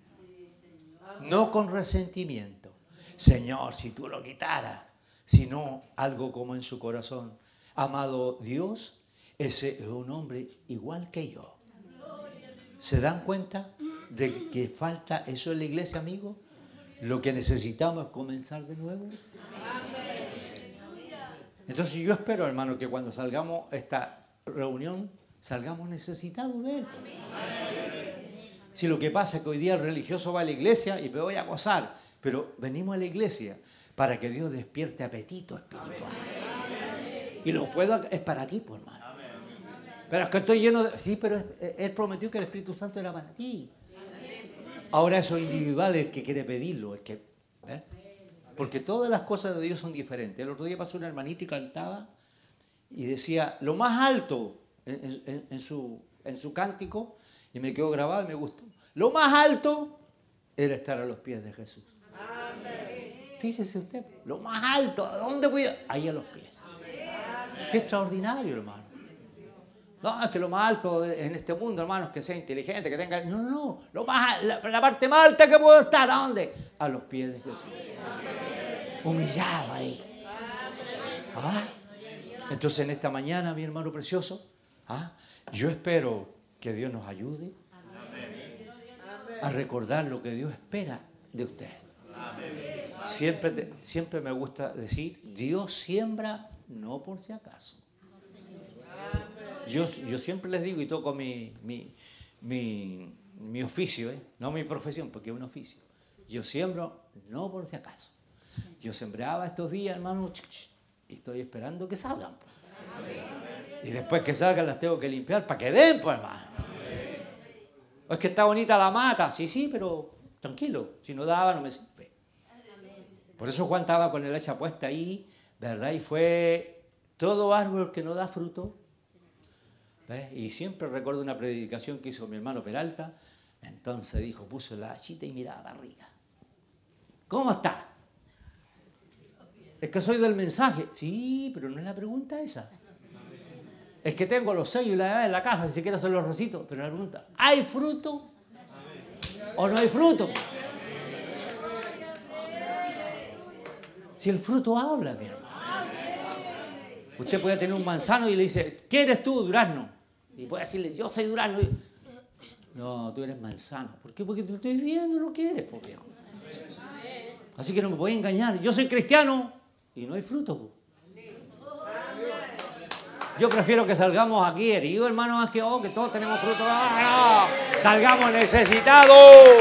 No con resentimiento. Señor, si tú lo quitaras, sino algo como en su corazón. Amado Dios, ese es un hombre igual que yo. ¿Se dan cuenta de que falta eso en la iglesia, amigos? Lo que necesitamos es comenzar de nuevo. Entonces yo espero, hermano, que cuando salgamos a esta reunión, salgamos necesitados de Él. Si lo que pasa es que hoy día el religioso va a la iglesia y me voy a gozar, pero venimos a la iglesia para que Dios despierte apetito espiritual. Y lo puedo, es para ti, pues, hermano. Pero es que estoy lleno de... Sí, pero Él prometió que el Espíritu Santo era para ti. Ahora eso individual es el que quiere pedirlo. Es que, ¿eh? Porque todas las cosas de Dios son diferentes. El otro día pasó una hermanita y cantaba y decía lo más alto en, en, en, su, en su cántico, y me quedó grabado y me gustó. Lo más alto era estar a los pies de Jesús. Fíjese usted, lo más alto, ¿a dónde voy a? Ahí a los pies. Qué extraordinario, hermano. No, es que lo más alto en este mundo, hermano, es que sea inteligente, que tenga... No, no, no. Lo más, la, la parte más alta que puedo estar, ¿a dónde? A los pies de Jesús. Humillado ahí. ¿Ah? Entonces, en esta mañana, mi hermano precioso, ¿ah? Yo espero que Dios nos ayude a recordar lo que Dios espera de usted. Siempre, te, siempre me gusta decir, Dios siembra no por si acaso. Yo, yo siempre les digo y toco mi, mi, mi, mi oficio, ¿eh? No mi profesión, porque es un oficio. Yo siembro no por si acaso. Yo sembraba estos días, hermano, y estoy esperando que salgan. Pues. Y después que salgan las tengo que limpiar para que den, pues, hermano. ¿O es que está bonita la mata? Sí, sí, pero tranquilo. Si no daba, no me sirve. Por eso Juan estaba con el hacha puesta ahí, ¿verdad? Y fue todo árbol que no da fruto. ¿Ves? Y siempre recuerdo una predicación que hizo mi hermano Peralta. Entonces dijo, puso la hachita y miraba para arriba. ¿Cómo está? Es que soy del mensaje. Sí, pero no es la pregunta esa. Es que tengo los sellos y la edad en la casa, si se quiere hacer los rositos. Pero la pregunta, ¿hay fruto o no hay fruto? Si el fruto habla, mi hermano. Usted puede tener un manzano y le dice, ¿qué eres tú, durazno? Y puede decirle, yo soy durazno. No, tú eres manzano. ¿Por qué? Porque te estoy viendo lo que eres, po, viejo. Así que no me puedes engañar. Yo soy cristiano y no hay fruto, po. Yo prefiero que salgamos aquí heridos, hermano, más que oh, que todos tenemos fruto. ¡Ah, no! Salgamos necesitados.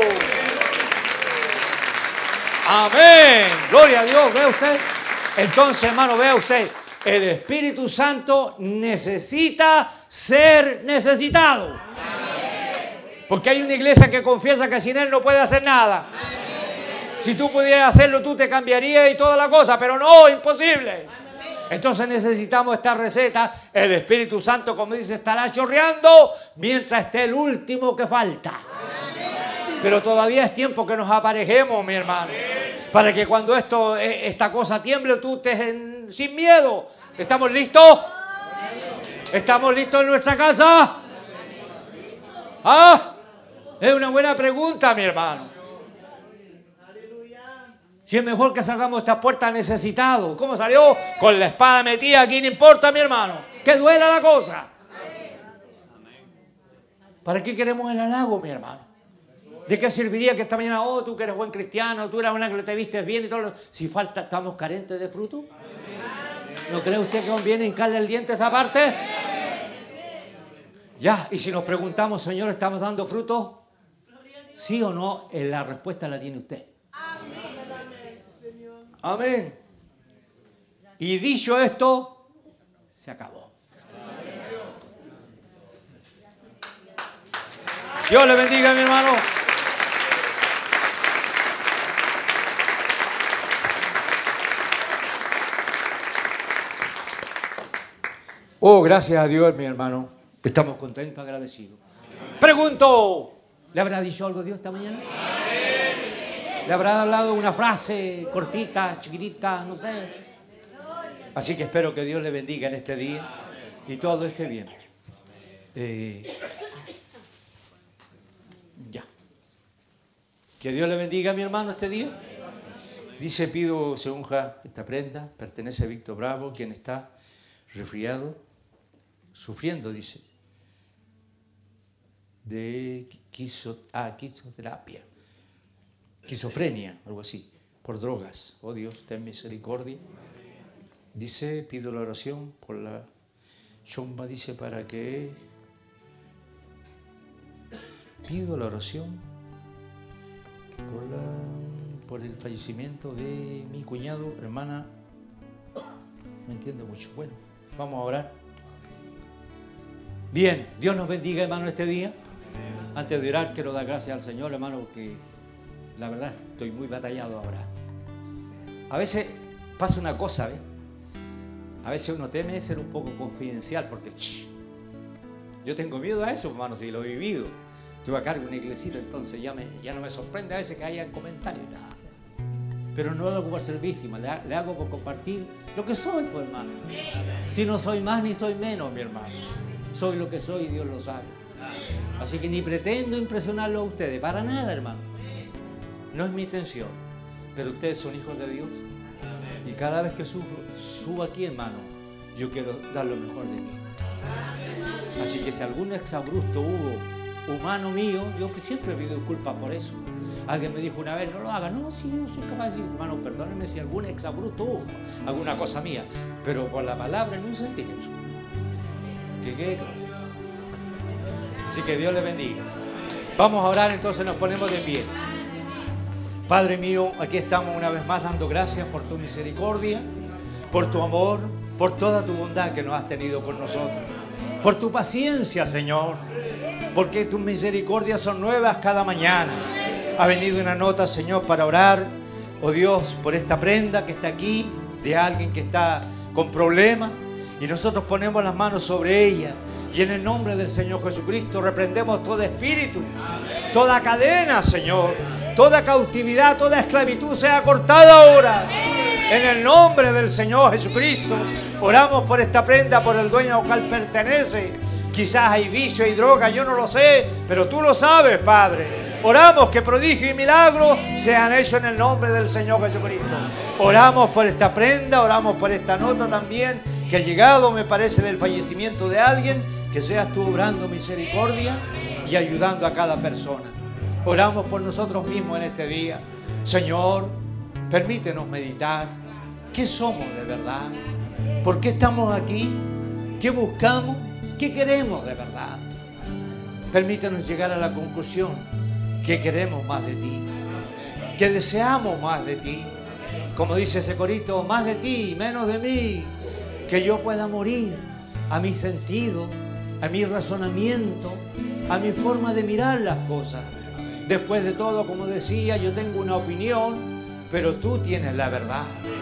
Amén. Gloria a Dios. ¿Ve usted? Entonces, hermano, vea usted. El Espíritu Santo necesita ser necesitado. Porque hay una iglesia que confiesa que sin Él no puede hacer nada. Si tú pudieras hacerlo, tú te cambiarías y toda la cosa, pero no, imposible. Entonces necesitamos esta receta. El Espíritu Santo, como dice, estará chorreando mientras esté el último que falta. Pero todavía es tiempo que nos aparejemos, mi hermano. Para que cuando esto, esta cosa tiemble, tú estés en, sin miedo. ¿Estamos listos? ¿Estamos listos en nuestra casa? ¿Ah? Es una buena pregunta, mi hermano. Si es mejor que salgamos esta puerta necesitados. ¿Cómo salió? Con la espada metida. ¿A quién importa, mi hermano? Que duela la cosa. ¿Para qué queremos el halago, mi hermano? ¿De qué serviría que esta mañana, oh, tú que eres buen cristiano, tú eres una que te vistes bien y todo lo... Si falta, estamos carentes de fruto? ¿No cree usted que conviene hincarle el diente a esa parte? Ya, y si nos preguntamos, Señor, ¿estamos dando fruto? ¿Sí o no? La respuesta la tiene usted. Amén. Y dicho esto, se acabó. Dios le bendiga, mi hermano. Oh, gracias a Dios, mi hermano. Estamos contentos, agradecidos. Pregunto, ¿le habrá dicho algo Dios esta mañana? ¿Le habrá hablado una frase cortita, chiquitita, no sé? Así que espero que Dios le bendiga en este día y todo esté bien. Eh, ya. Que Dios le bendiga a mi hermano este día. Dice, pido se unja esta prenda, pertenece a Víctor Bravo, quien está resfriado, sufriendo, dice, de quiso, ah, quisoterapia, esquizofrenia, algo así, por drogas. Oh Dios, ten misericordia. Dice, pido la oración por la chomba, dice, para que... Pido la oración por, la, por el fallecimiento de mi cuñado, hermana. No entiendo mucho. Bueno, vamos a orar. Bien, Dios nos bendiga, hermano, este día. Antes de orar, quiero dar gracias al Señor, hermano, porque la verdad estoy muy batallado ahora. A veces pasa una cosa, ¿ves? A veces uno teme ser un poco confidencial, porque ch, yo tengo miedo a eso, hermano, si lo he vivido. Estuve a cargo de una iglesita, entonces ya, me, ya no me sorprende a veces que haya comentarios. Nada. Pero no lo hago por ser víctima, le, le hago por compartir lo que soy, pues, hermano. Si no soy más ni soy menos, mi hermano. Soy lo que soy y Dios lo sabe. Así que ni pretendo impresionarlo a ustedes, para nada, hermano. No es mi intención, pero ustedes son hijos de Dios. Y cada vez que sufro, subo aquí, hermano, yo quiero dar lo mejor de mí. Así que si algún exabrupto hubo humano mío, yo siempre pido disculpas por eso. Alguien me dijo una vez, no lo haga. No, sí, yo soy capaz de decir, hermano, perdónenme si algún exabrupto hubo, alguna cosa mía, pero por la palabra en un sentimiento. Que quede claro. Así que Dios le bendiga. Vamos a orar, entonces nos ponemos de pie. Padre mío, aquí estamos una vez más dando gracias por tu misericordia, por tu amor, por toda tu bondad que nos has tenido con nosotros, por tu paciencia, Señor, porque tus misericordias son nuevas cada mañana. Ha venido una nota, Señor, para orar, oh Dios, por esta prenda que está aquí, de alguien que está con problemas, y nosotros ponemos las manos sobre ella. Y en el nombre del Señor Jesucristo reprendemos todo espíritu, toda cadena, Señor, toda cautividad, toda esclavitud sea cortada ahora. En el nombre del Señor Jesucristo oramos por esta prenda, por el dueño al cual pertenece. Quizás hay vicio y droga, yo no lo sé, pero tú lo sabes, Padre. Oramos que prodigio y milagros sean hechos en el nombre del Señor Jesucristo. Oramos por esta prenda, oramos por esta nota también, que ha llegado, me parece, del fallecimiento de alguien, que seas tú obrando misericordia y ayudando a cada persona. Oramos por nosotros mismos en este día. Señor, permítenos meditar. ¿Qué somos de verdad? ¿Por qué estamos aquí? ¿Qué buscamos? ¿Qué queremos de verdad? Permítenos llegar a la conclusión que queremos más de ti, que deseamos más de ti. Como dice ese corito, más de ti, menos de mí. Que yo pueda morir a mi sentido, a mi razonamiento, a mi forma de mirar las cosas. Después de todo, como decía, yo tengo una opinión, pero tú tienes la verdad.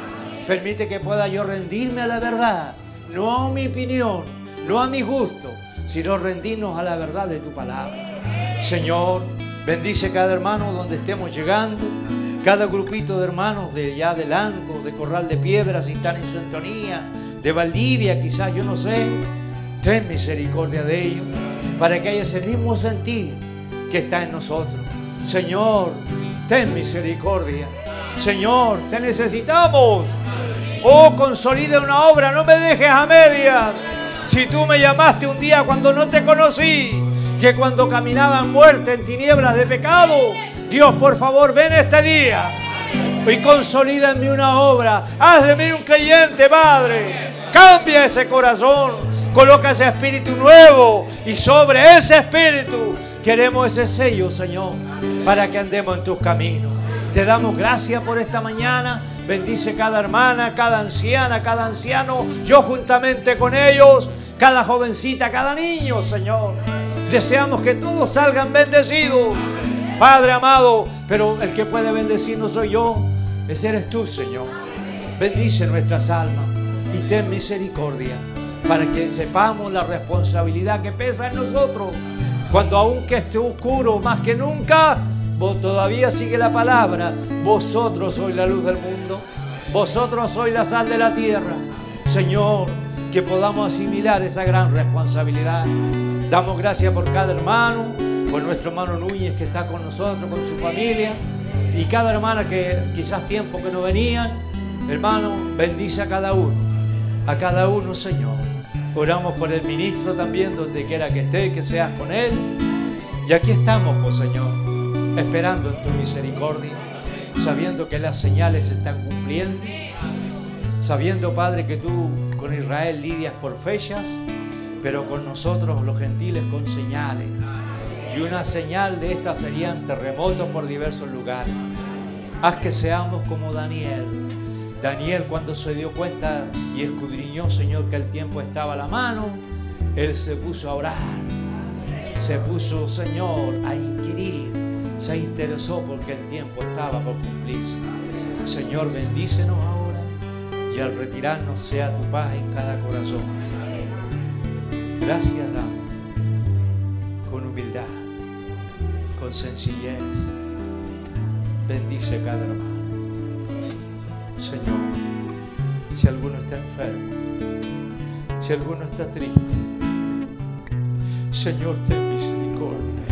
Permite que pueda yo rendirme a la verdad, no a mi opinión, no a mi gusto, sino rendirnos a la verdad de tu palabra. Señor, bendice cada hermano donde estemos llegando, cada grupito de hermanos de allá de Lanco, de Corral de Piedras, si están en sintonía, de Valdivia, quizás, yo no sé. Ten misericordia de ellos, para que haya ese mismo sentir que está en nosotros. Señor, ten misericordia. Señor, te necesitamos. Oh, consolida una obra, no me dejes a medias. Si tú me llamaste un día cuando no te conocí, que cuando caminaba en muerte, en tinieblas de pecado, Dios, por favor, ven este día y consolida en mí una obra. Haz de mí un creyente, Padre. Cambia ese corazón, coloca ese espíritu nuevo, y sobre ese espíritu queremos ese sello, Señor, para que andemos en tus caminos. Te damos gracias por esta mañana. Bendice cada hermana, cada anciana, cada anciano, yo juntamente con ellos, cada jovencita, cada niño, Señor. Deseamos que todos salgan bendecidos, Padre amado, pero el que puede bendecir no soy yo, ese eres tú, Señor. Bendice nuestras almas y ten misericordia, para que sepamos la responsabilidad que pesa en nosotros, cuando aunque esté oscuro más que nunca, vos todavía sigue la palabra. Vosotros sois la luz del mundo, vosotros sois la sal de la tierra. Señor, que podamos asimilar esa gran responsabilidad. Damos gracias por cada hermano, por nuestro hermano Núñez que está con nosotros, con su familia, y cada hermana que quizás tiempo que no venían. Hermano, bendice a cada uno, a cada uno, Señor. Oramos por el ministro también, donde quiera que esté, que seas con él. Y aquí estamos, pues, Señor, esperando en tu misericordia, sabiendo que las señales se están cumpliendo, sabiendo, Padre, que tú con Israel lidias por fechas, pero con nosotros los gentiles con señales. Y una señal de estas serían terremotos por diversos lugares. Haz que seamos como Daniel. Daniel, cuando se dio cuenta y escudriñó, Señor, que el tiempo estaba a la mano, él se puso a orar, se puso, Señor, a inquirir, se interesó porque el tiempo estaba por cumplirse. Señor, bendícenos ahora, y al retirarnos sea tu paz en cada corazón. Gracias damos, con humildad, con sencillez. Bendice cada hermano. Señor, si alguno está enfermo, si alguno está triste, Señor, ten misericordia.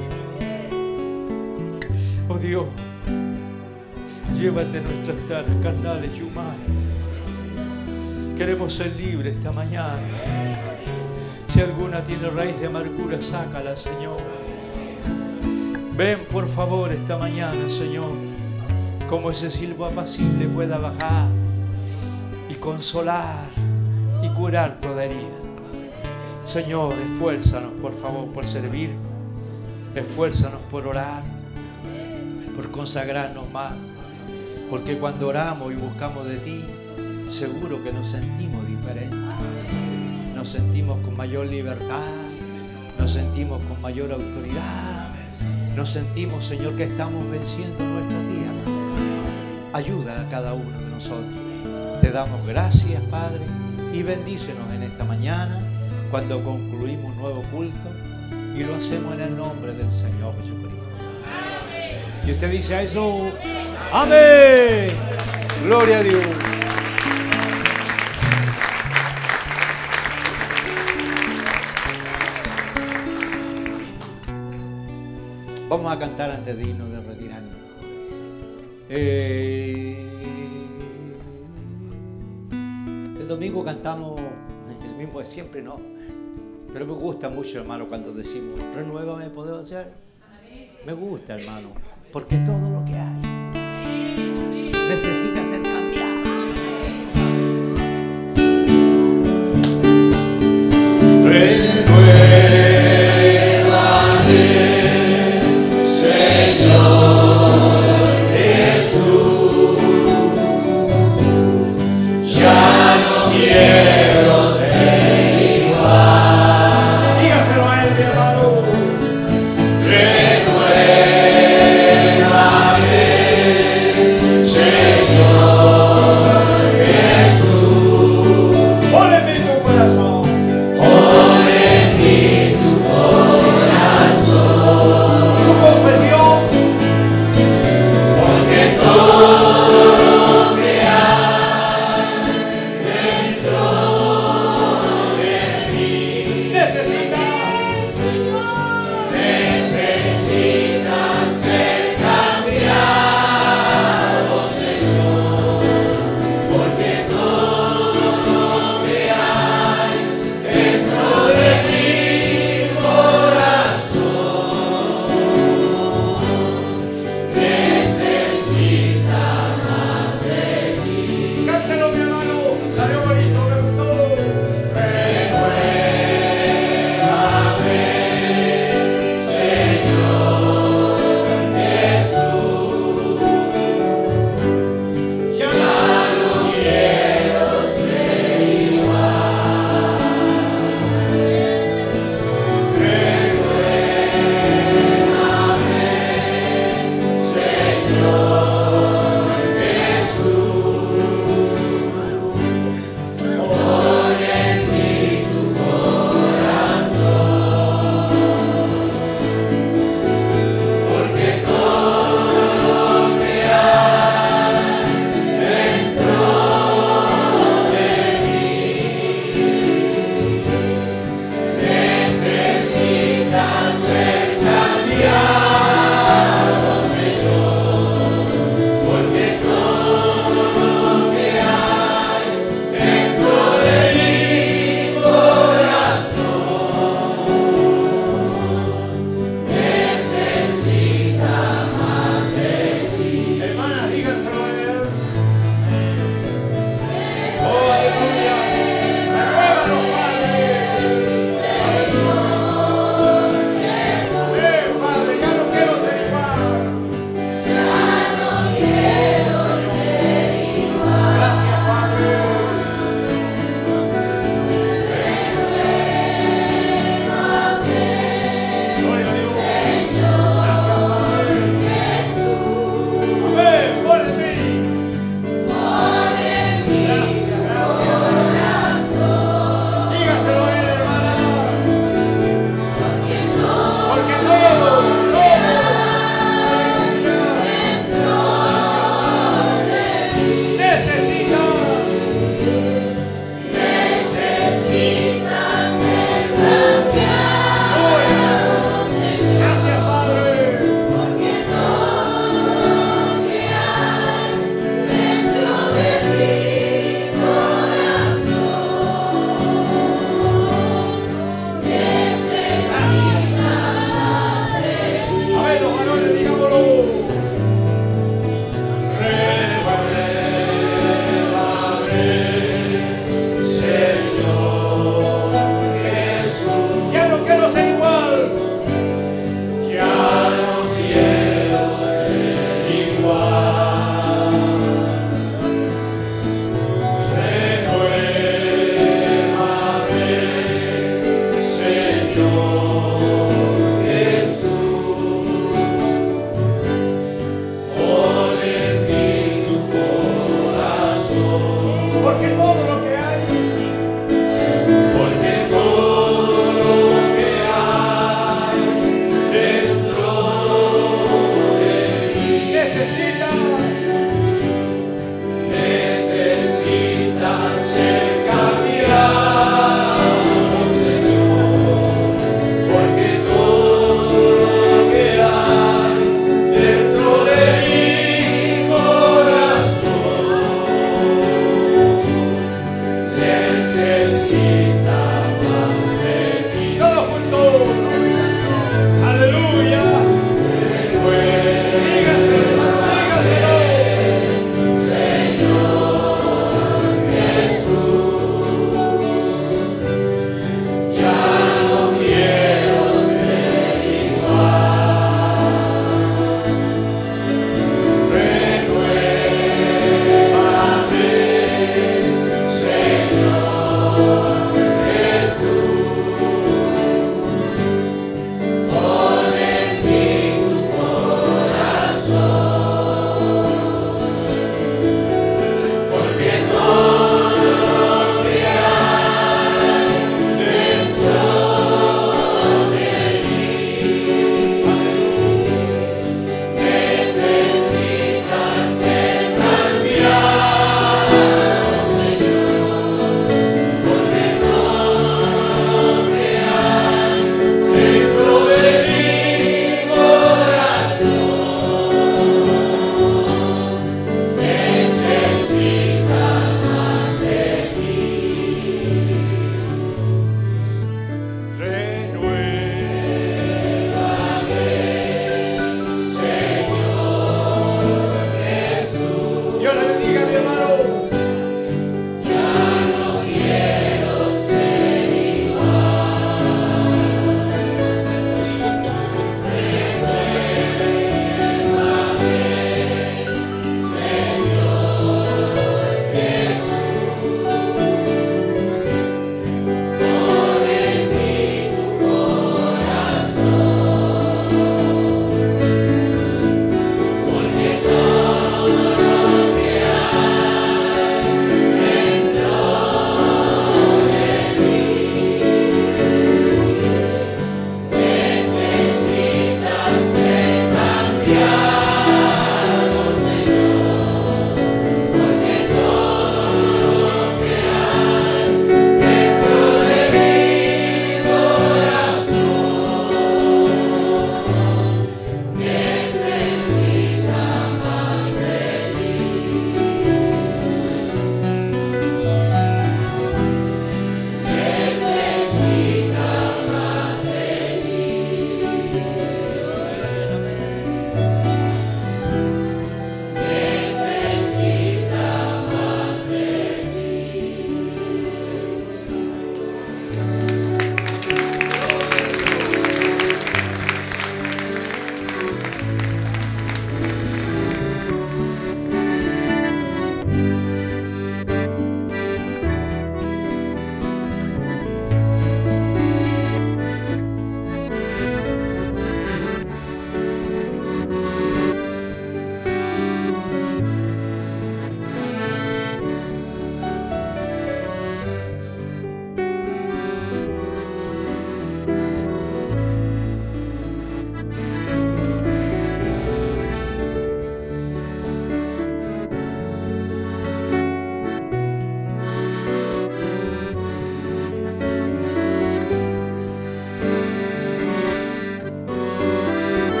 Oh Dios, llévate nuestras taras carnales y humanas. Queremos ser libres esta mañana. Si alguna tiene raíz de amargura, sácala, Señor. Ven, por favor, esta mañana, Señor, como ese silbo apacible pueda bajar y consolar y curar toda herida. Señor, esfuérzanos, por favor, por servir. Esfuérzanos por orar, por consagrarnos más. Porque cuando oramos y buscamos de ti, seguro que nos sentimos diferentes. Nos sentimos con mayor libertad, nos sentimos con mayor autoridad, nos sentimos, Señor, que estamos venciendo nuestra tierra. Ayuda a cada uno de nosotros. Te damos gracias, Padre, y bendícenos en esta mañana cuando concluimos un nuevo culto, y lo hacemos en el nombre del Señor Jesucristo. Amén. Y usted dice a eso, amén. Gloria a Dios. Vamos a cantar antes de irnos, de retirarnos. Eh, el domingo cantamos el mismo de siempre, ¿no? Pero me gusta mucho, hermano, cuando decimos, renuévame, ¿puedo hacer? Me gusta, hermano, porque todo lo que hay necesita ser cambiado.